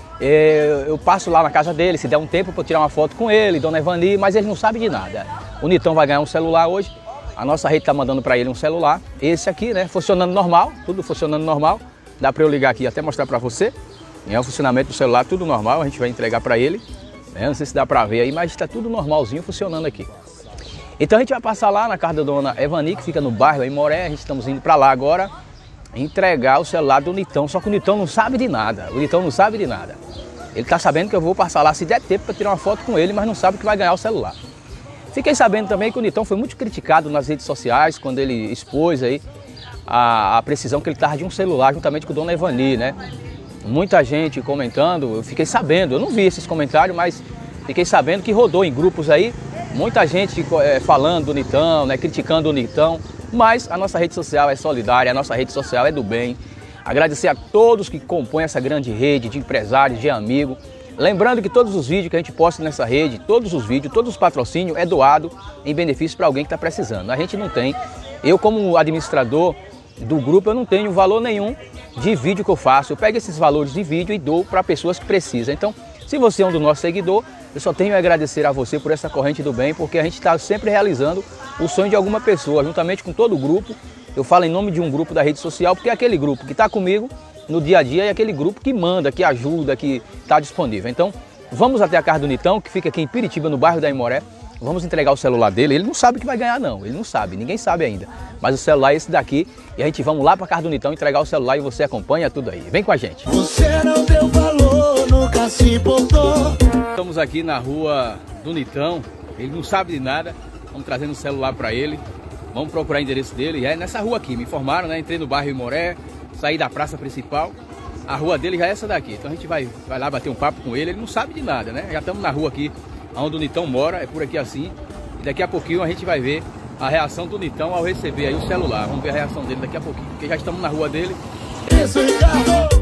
é, eu passo lá na casa dele, se der um tempo para tirar uma foto com ele, Dona Evani, mas ele não sabe de nada. O Nitão vai ganhar um celular hoje, a nossa rede está mandando para ele um celular, esse aqui, né? Funcionando normal, tudo funcionando normal. Dá para eu ligar aqui e até mostrar para você. É o funcionamento do celular, tudo normal, a gente vai entregar para ele. Né? Não sei se dá para ver aí, mas está tudo normalzinho funcionando aqui. Então a gente vai passar lá na casa da Dona Evani, que fica no bairro, em Moré. A gente estamos indo para lá agora entregar o celular do Nitão. Só que o Nitão não sabe de nada, o Nitão não sabe de nada. Ele está sabendo que eu vou passar lá se der tempo para tirar uma foto com ele, mas não sabe que vai ganhar o celular. Fiquei sabendo também que o Nitão foi muito criticado nas redes sociais, quando ele expôs aí a, a precisão que ele estava de um celular juntamente com a Dona Evani, né? Muita gente comentando, eu fiquei sabendo, eu não vi esses comentários, mas fiquei sabendo que rodou em grupos aí, muita gente é, falando do Nitão, né, criticando o Nitão, mas a nossa rede social é solidária, a nossa rede social é do bem. Agradecer a todos que compõem essa grande rede de empresários, de amigos. Lembrando que todos os vídeos que a gente posta nessa rede, todos os vídeos, todos os patrocínios é doado em benefício para alguém que está precisando. A gente não tem, eu como administrador do grupo, eu não tenho valor nenhum de vídeo que eu faço. Eu pego esses valores de vídeo e dou para pessoas que precisam. Então, se você é um do nosso seguidor, eu só tenho a agradecer a você por essa corrente do bem, porque a gente está sempre realizando o sonho de alguma pessoa, juntamente com todo o grupo. Eu falo em nome de um grupo da rede social, porque é aquele grupo que está comigo no dia a dia e é aquele grupo que manda, que ajuda, que está disponível. Então, vamos até a casa do Nitão, que fica aqui em Piritiba, no bairro da Imoré. Vamos entregar o celular dele. Ele não sabe que vai ganhar, não. Ele não sabe, ninguém sabe ainda. Mas o celular é esse daqui. E a gente vamos lá para a casa do Nitão entregar o celular e você acompanha tudo aí. Vem com a gente. Você não deu valor, nunca se importou. Estamos aqui na rua do Nitão. Ele não sabe de nada. Vamos trazendo o celular para ele. Vamos procurar o endereço dele. E é nessa rua aqui. Me informaram, né? Entrei no bairro Imoré, saí da praça principal. A rua dele já é essa daqui. Então a gente vai, vai lá bater um papo com ele. Ele não sabe de nada, né? Já estamos na rua aqui, onde o Nitão mora, é por aqui assim. E daqui a pouquinho a gente vai ver a reação do Nitão ao receber aí o celular. Vamos ver a reação dele daqui a pouquinho, porque já estamos na rua dele. Isso, Ricardo.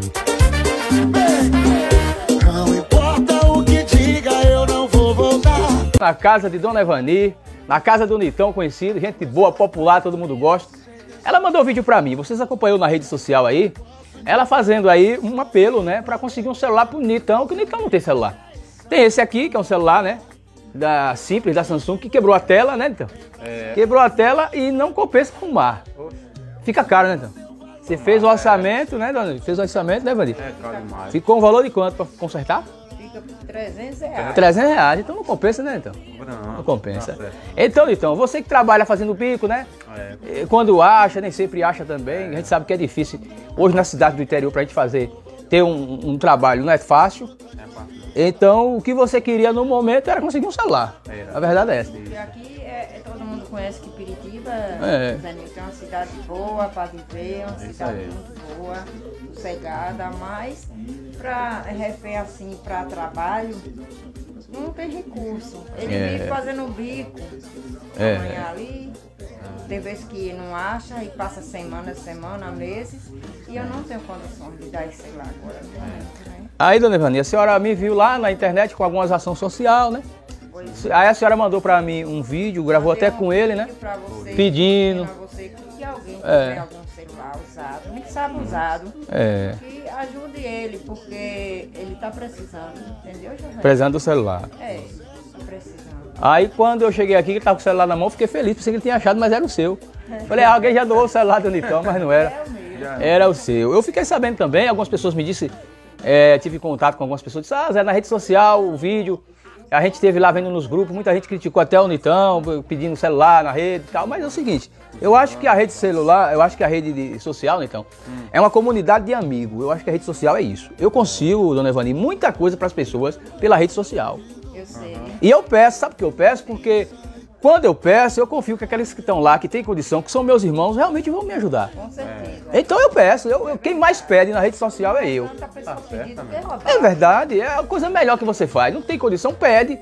Não importa o que diga, eu não vou voltar. Na casa de Dona Evani, na casa do Nitão, conhecido, gente boa, popular, todo mundo gosta. Ela mandou um vídeo pra mim, vocês acompanhou na rede social aí, ela fazendo aí um apelo, né, pra conseguir um celular pro Nitão, que o Nitão não tem celular. Tem esse aqui, que é um celular, né, da simples, da Samsung, que quebrou a tela, né, então? É. Quebrou a tela e não compensa arrumar. Fica caro, né, então? Você fez o orçamento, né, dona? Fez o orçamento, né, Vandir? É caro demais. Ficou um valor de quanto pra consertar? Fica por trezentos reais. trezentos reais, então não compensa, né, então? Não, não compensa. Tá, então, então, você que trabalha fazendo bico, né? É. Quando acha, nem sempre acha também. É. A gente sabe que é difícil. Hoje na cidade do interior, pra gente fazer, ter um, um trabalho não é fácil. É fácil. Então, o que você queria no momento era conseguir um celular. Era. A verdade é essa. Porque aqui é, é, todo mundo conhece que Piritiba É. é uma cidade boa para viver, uma Isso cidade aí. muito boa, sossegada, mas para refém assim, para trabalho, não tem recurso. Ele É. vive fazendo bico, É. amanhã ali, tem vezes que não acha e passa semanas, semana, meses, e eu não tenho condições de dar esse celular agora no momento, né? Aí, dona Ivani, a senhora me viu lá na internet com algumas ações social, né? Aí a senhora mandou pra mim um vídeo, gravou até com ele, né? Pra você, Pedindo. pra você que, que alguém É. tiver algum celular usado, nem que sabe usado, É. que ajude ele, porque ele tá precisando, entendeu, José? Precisando do celular. É, tá precisando. Aí quando eu cheguei aqui, que ele tava com o celular na mão, eu fiquei feliz, pensei que ele tinha achado, mas era o seu. Falei, ah, alguém já doou o celular do Nitão, mas não era. Era o seu. Eu fiquei sabendo também, algumas pessoas me disseram, é, tive contato com algumas pessoas, disseram, ah, Zé, na rede social, o vídeo, a gente teve lá vendo nos grupos, muita gente criticou até o Nitão, pedindo celular na rede e tal, mas é o seguinte, eu acho que a rede celular, eu acho que a rede de- social, Nitão, é uma comunidade de amigos, eu acho que a rede social é isso. Eu consigo, dona Evani, muita coisa para as pessoas pela rede social. Eu sei. E eu peço, sabe por que eu peço? Porque quando eu peço, eu confio que aqueles que estão lá, que têm condição, que são meus irmãos, realmente vão me ajudar. Com certeza. Então eu peço, eu, eu- quem mais pede na rede social é eu. É verdade, é a coisa melhor que você faz. Não tem condição, pede.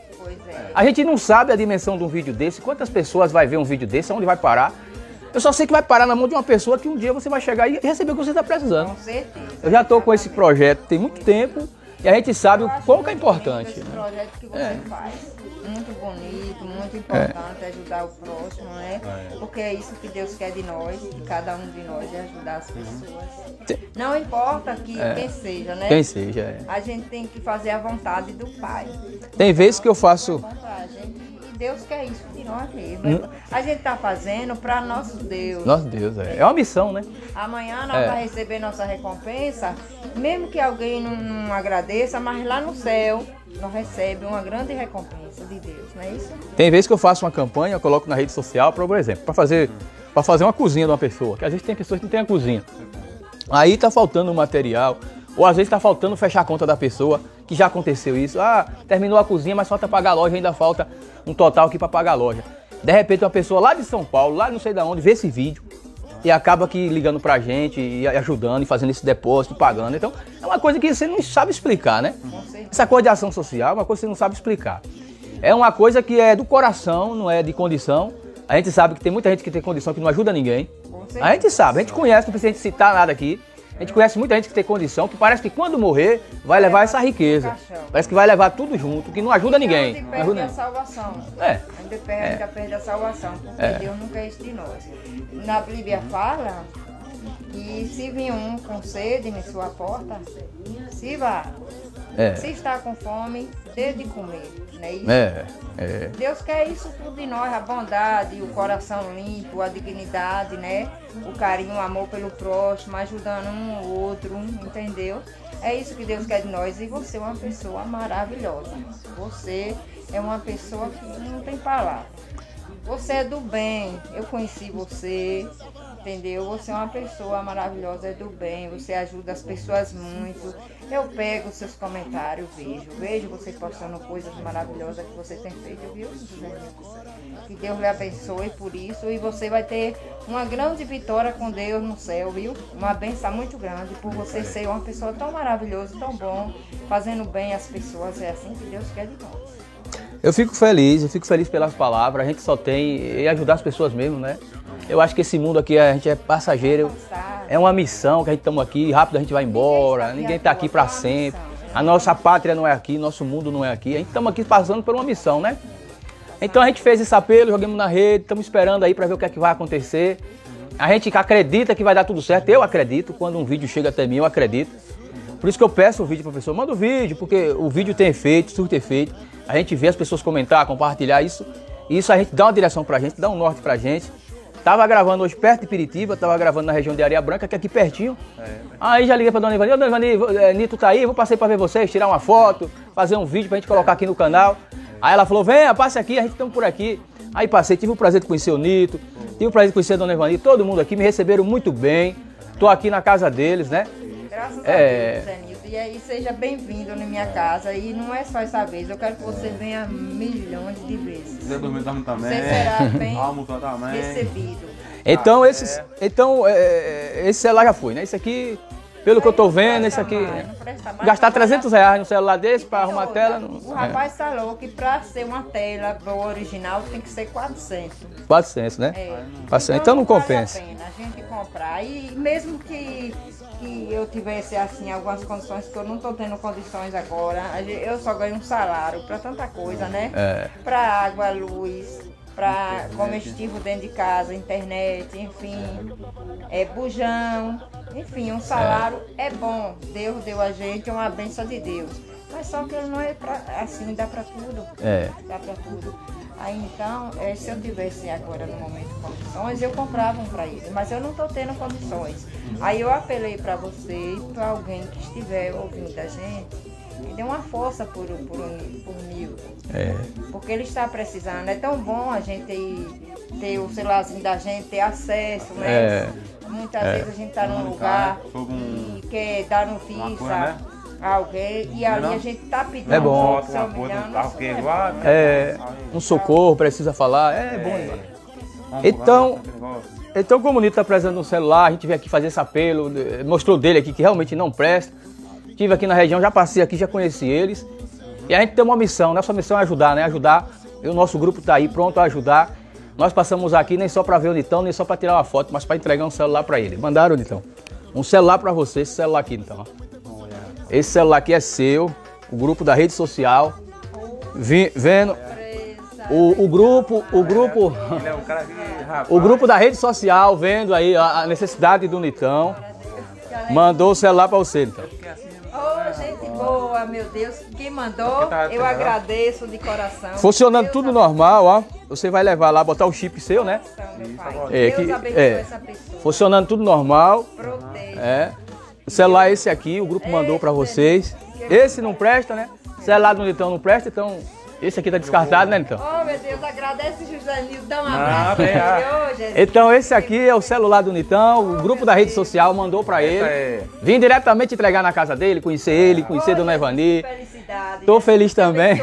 A gente não sabe a dimensão de um vídeo desse, quantas pessoas vai ver um vídeo desse, onde vai parar. Eu só sei que vai parar na mão de uma pessoa que um dia você vai chegar e receber o que você está precisando. Com certeza. Eu já estou com esse projeto tem muito tempo e a gente sabe o quão que é importante. Esse né? projeto que você É. faz, muito bonito, muito importante ajudar o próximo, né? É. Porque é isso que Deus quer de nós, de cada um de nós, é ajudar as pessoas. Não importa que, É. quem seja, né? Quem seja, é. A gente tem que fazer a vontade do Pai. Tem vezes que eu faço. Pra gente, e Deus quer isso de nós mesmo. Hum. A gente tá fazendo para nosso Deus. Nosso Deus, é. É uma missão, né? Amanhã nós É. vamos receber nossa recompensa, mesmo que alguém não, não agradeça, mas lá no céu nós recebemos uma grande recompensa de Deus, não é isso? Tem vezes que eu faço uma campanha, eu coloco na rede social, por exemplo, para fazer, para fazer uma cozinha de uma pessoa, que às vezes tem pessoas que não têm a cozinha. Aí tá faltando um material, ou às vezes tá faltando fechar a conta da pessoa, que já aconteceu isso. Ah, terminou a cozinha, mas falta pagar a loja, ainda falta um total aqui para pagar a loja. De repente uma pessoa lá de São Paulo, lá não sei de onde, vê esse vídeo e acaba aqui ligando pra gente e ajudando e fazendo esse depósito, pagando. Então, é uma coisa que você não sabe explicar, né? Essa coisa de ação social é uma coisa que você não sabe explicar. É uma coisa que é do coração, não é de condição. A gente sabe que tem muita gente que tem condição que não ajuda ninguém. A gente sabe, a gente conhece, não precisa a gente citar nada aqui. A gente conhece muita gente que tem condição, que parece que quando morrer vai levar essa riqueza. Parece que vai levar tudo junto, que não ajuda ninguém. Onde Não perde ajuda a ninguém. salvação. É. Onde perde, É. perde a salvação, porque É. Deus não quer isso de nós. Na Bíblia fala que se vir um com sede em sua porta, se vá. É. Se está com fome, dê de comer. Não é isso? É, é. Deus quer isso tudo de nós, a bondade, o coração limpo, a dignidade, né? O carinho, o amor pelo próximo, ajudando um ao outro, entendeu? É isso que Deus quer de nós. E você é uma pessoa maravilhosa. Você é uma pessoa que não tem palavra. Você é do bem, eu conheci você, entendeu? Você é uma pessoa maravilhosa, é do bem, você ajuda as pessoas muito. Eu pego os seus comentários, vejo, vejo você postando coisas maravilhosas que você tem feito, viu, José? Que Deus lhe abençoe por isso e você vai ter uma grande vitória com Deus no céu, viu? Uma benção muito grande por você ser uma pessoa tão maravilhosa, tão bom, fazendo bem às pessoas, é assim que Deus quer de nós. Eu fico feliz, eu fico feliz pelas palavras, a gente só tem e ajudar as pessoas mesmo, né? Eu acho que esse mundo aqui, a gente é passageiro, é uma missão que a gente estamos aqui, rápido a gente vai embora, ninguém está aqui para sempre. A nossa pátria não é aqui, nosso mundo não é aqui, a gente estamos aqui passando por uma missão, né? Então a gente fez esse apelo, jogamos na rede, estamos esperando aí para ver o que é que vai acontecer. A gente acredita que vai dar tudo certo, eu acredito, quando um vídeo chega até mim, eu acredito. Por isso que eu peço o vídeo para a pessoa, manda o vídeo, porque o vídeo tem efeito, surte efeito. A gente vê as pessoas comentar, compartilhar isso. E isso a gente dá uma direção pra gente, dá um norte pra gente. Tava gravando hoje perto de Piritiba, tava gravando na região de Areia Branca, que é aqui pertinho. É. Aí já liguei pra dona Ivani, ô dona Ivani, é, Nito tá aí, vou passar pra ver vocês, tirar uma foto, fazer um vídeo pra gente colocar aqui no canal. Aí ela falou, venha, passe aqui, a gente estamos por aqui. Aí passei, tive o prazer de conhecer o Nito, tive o prazer de conhecer a dona Ivani, todo mundo aqui me receberam muito bem. Tô aqui na casa deles, né? Graças É. a Deus, Zé Nildo. E aí seja bem-vindo na minha casa. E não é só essa vez, eu quero que você venha milhões de vezes. Você dormir também. Você será bem almoçar também. recebido. Então, esses, então é, esse celular já foi, né? Esse aqui, pelo que eu tô vendo, esse aqui... Gastar trezentos reais no celular desse para arrumar a tela... Não, o rapaz falou que para ser uma tela boa original tem que ser quatrocentos. quatrocentos, né? É. quatrocentos. Então não compensa. Vale a pena a gente comprar. E mesmo que, que eu tivesse assim algumas condições que eu não tô tendo condições agora, eu só ganho um salário para tanta coisa, né? É. Para água, luz, para comestível dentro de casa, internet, enfim, é bujão, enfim, um salário é, é bom. Deus deu a gente, é uma bênção de Deus. Mas só que ele não é pra, assim, dá para tudo. É. Dá para tudo. Aí então, é, se eu tivesse agora no momento condições, eu comprava um para ele, mas eu não estou tendo condições. Aí eu apelei para você e para alguém que estiver ouvindo a gente, me dê uma força por, por, por mil. É. Porque ele está precisando. É tão bom a gente ter, ter o celularzinho da gente, ter acesso, né? É. Muitas É. vezes a gente está num lugar e quer dar notícia a alguém e ali a gente está pedindo É bom. um seu milhão, não sei como é. É, um socorro, precisa falar, é bom demais. Então, então como o Nito está precisando de um celular, a gente veio aqui fazer esse apelo, mostrou dele aqui que realmente não presta. Estive aqui na região, já passei aqui, já conheci eles. E a gente tem uma missão, nossa missão é ajudar, né? Ajudar. E o nosso grupo está aí pronto a ajudar. Nós passamos aqui nem só para ver o Nitão, nem só para tirar uma foto, mas para entregar um celular para ele. Mandaram, Nitão? Um celular para você, esse celular aqui, então. Esse celular aqui é seu, o grupo da rede social. Vi, vendo o, o grupo, o grupo, o grupo da rede social vendo aí a necessidade do Nitão. Mandou o celular para você, então. Oh, gente boa, meu Deus. Quem mandou, eu agradeço de coração. Funcionando tudo normal, ó. Você vai levar lá, botar o chip seu, né? É, que, é, funcionando tudo normal. É. O celular é esse aqui, o grupo mandou para vocês. Esse não presta, né? O celular do Nitão não presta, então esse aqui tá descartado, né, Nitão? Oh, meu Deus, agradece, José Nildo, dá um abraço pra ele hoje. Então esse aqui é o celular do Nitão, o grupo da rede social mandou para ele. Vim diretamente entregar na casa dele, conhecer ele, conhecer Dona Evani. Tô feliz também.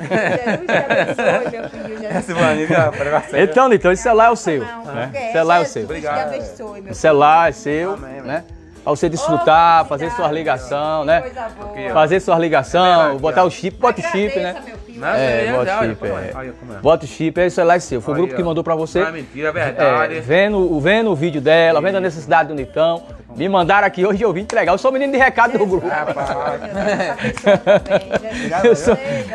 Então, Nitão, esse celular é o seu. Né? O celular é o seu. O celular é seu, né? Para você desfrutar, fazer suas ligações, né? Fazer suas ligações, botar o chip, bota o chip, né? É, bota o chip, é. Bota o chip, esse celular é seu. Foi o grupo que mandou pra você. Não é mentira, é verdade. É, vendo, vendo o vídeo dela, vendo a necessidade do Nitão. Me mandaram aqui hoje e eu vim entregar. Eu sou menino de recado do grupo. Eu sou,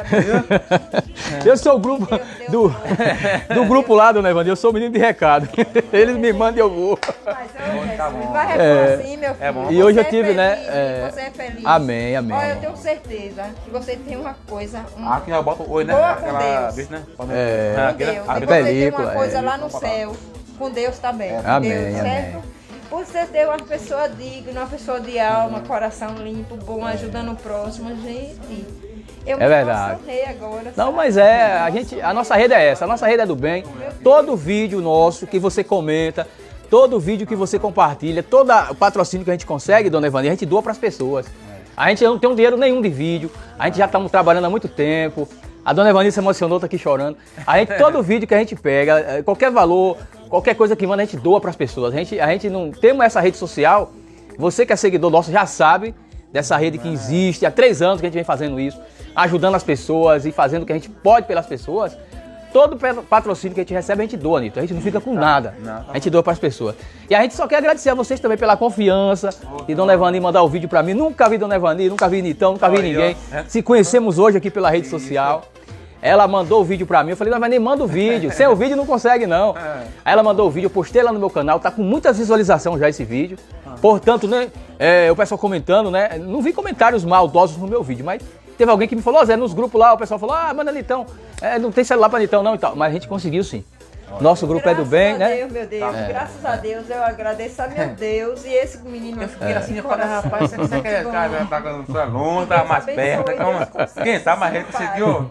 eu sou o grupo do, do grupo lá, Dona Evandinha. Eu sou menino de recado. Eles me mandam e eu vou. Vai repor assim, meu filho. É bom. E hoje eu tive, né? É... Você é feliz. Amém, amém. Olha, eu tenho certeza que você tem uma coisa. Um... Aqui eu boto oi, né? Boa com Aquela Deus. bicho, né? É, Com Deus. a E você película, tem uma coisa é. lá no céu. Com Deus também. Com Amém, Deus, amém. certo? Por você ter uma pessoa digna, uma pessoa de alma, coração limpo, bom, ajudando o próximo, gente. Eu É verdade. emocionei agora. Não, mas é, a gente, a nossa rede é essa, a nossa rede é do bem. Todo vídeo nosso que você comenta, todo vídeo que você compartilha, todo o patrocínio que a gente consegue, Dona Evandinha, a gente doa para as pessoas. A gente não tem um dinheiro nenhum de vídeo, a gente já estamos trabalhando há muito tempo. A Dona Evandinha se emocionou, tá aqui chorando. A gente, todo vídeo que a gente pega, qualquer valor, qualquer coisa que manda, a gente doa para as pessoas. A gente, a gente não temos essa rede social. Você que é seguidor nosso já sabe dessa rede que existe há três anos que a gente vem fazendo isso, ajudando as pessoas e fazendo o que a gente pode pelas pessoas. Todo patrocínio que a gente recebe, a gente doa, Nito. A gente não fica com nada. A gente doa para as pessoas. E a gente só quer agradecer a vocês também pela confiança de Dona Evani mandar o vídeo para mim. Nunca vi Dona Evani, nunca vi Nitão, nunca vi ninguém. Se conhecemos hoje aqui pela rede social. Ela mandou o vídeo pra mim, eu falei, Dona Evani, manda o vídeo. Sem o vídeo não consegue, não. Aí ela mandou o vídeo, eu postei lá no meu canal, tá com muitas visualizações já esse vídeo. Portanto, né, é, o pessoal comentando, né, não vi comentários maldosos no meu vídeo, mas teve alguém que me falou, ó, Zé, nos grupos lá, o pessoal falou, ah, manda Nitão, é, não tem celular pra Nitão não e tal. Mas a gente conseguiu sim. Nosso grupo graças é do bem, né? Deus, meu Deus, É. graças a Deus, eu agradeço a meu Deus e esse menino Eu fiquei É. assim, eu falei, rapaz, você quer que tá com sua longe, tá mais perto, calma. Quem sabe, mas a gente conseguiu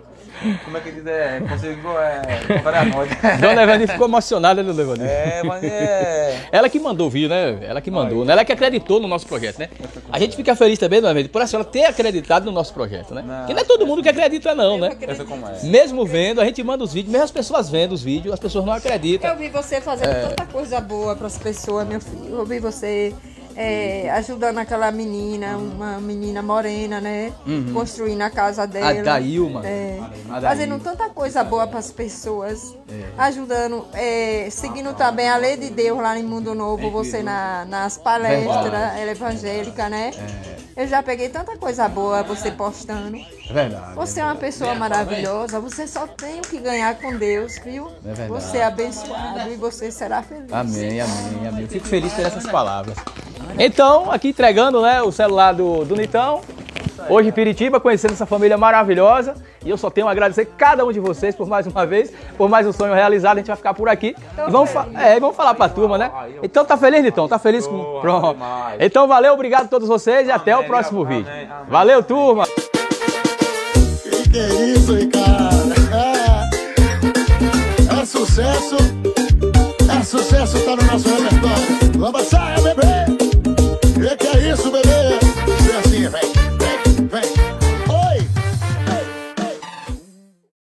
como é que diz? É, conseguiu é, comprar a nós. Dona Evani ficou emocionada, né, Dona Evani? É, mas é... Ela que mandou o vídeo, né? Ela que mandou, né? Ela que acreditou no nosso projeto, né? A gente fica feliz também, Dona Evani, por a senhora ter acreditado no nosso projeto, né? Não. Porque não é todo mundo que acredita não, né? Como é. Mesmo vendo, a gente manda os vídeos, mesmo as pessoas vendo os vídeos, as pessoas não acreditam. Eu vi você fazendo É. tanta coisa boa para as pessoas, meu filho. Eu vi você é, ajudando aquela menina, uma menina morena, né? Uhum. Construindo a casa dela. A Dailma. É, A Dailma. fazendo tanta coisa boa para as pessoas. É. Ajudando, é, seguindo também a lei de Deus lá em Mundo Novo, você na, nas palestras, Verdade. ela é evangélica, né? É. Eu já peguei tanta coisa boa você postando. É verdade. Você é uma pessoa maravilhosa, você só tem o que ganhar com Deus, viu? É verdade. Você é abençoado e você será feliz. Amém, amém, amém. Eu fico feliz por essas palavras. Então, aqui entregando, né, o celular do, do Nitão. Hoje em Piritiba, conhecendo essa família maravilhosa. E eu só tenho a agradecer cada um de vocês por mais uma vez, por mais um sonho realizado. A gente vai ficar por aqui. E vamos, fa é, vamos falar pra turma, né? Então, tá feliz, Nitão? Tá feliz com... Pronto. Então, valeu, obrigado a todos vocês e até o próximo vídeo. Valeu, turma! Que que é isso, Ricardo? É, é sucesso. É sucesso, tá no nosso repertório. Vamos sair!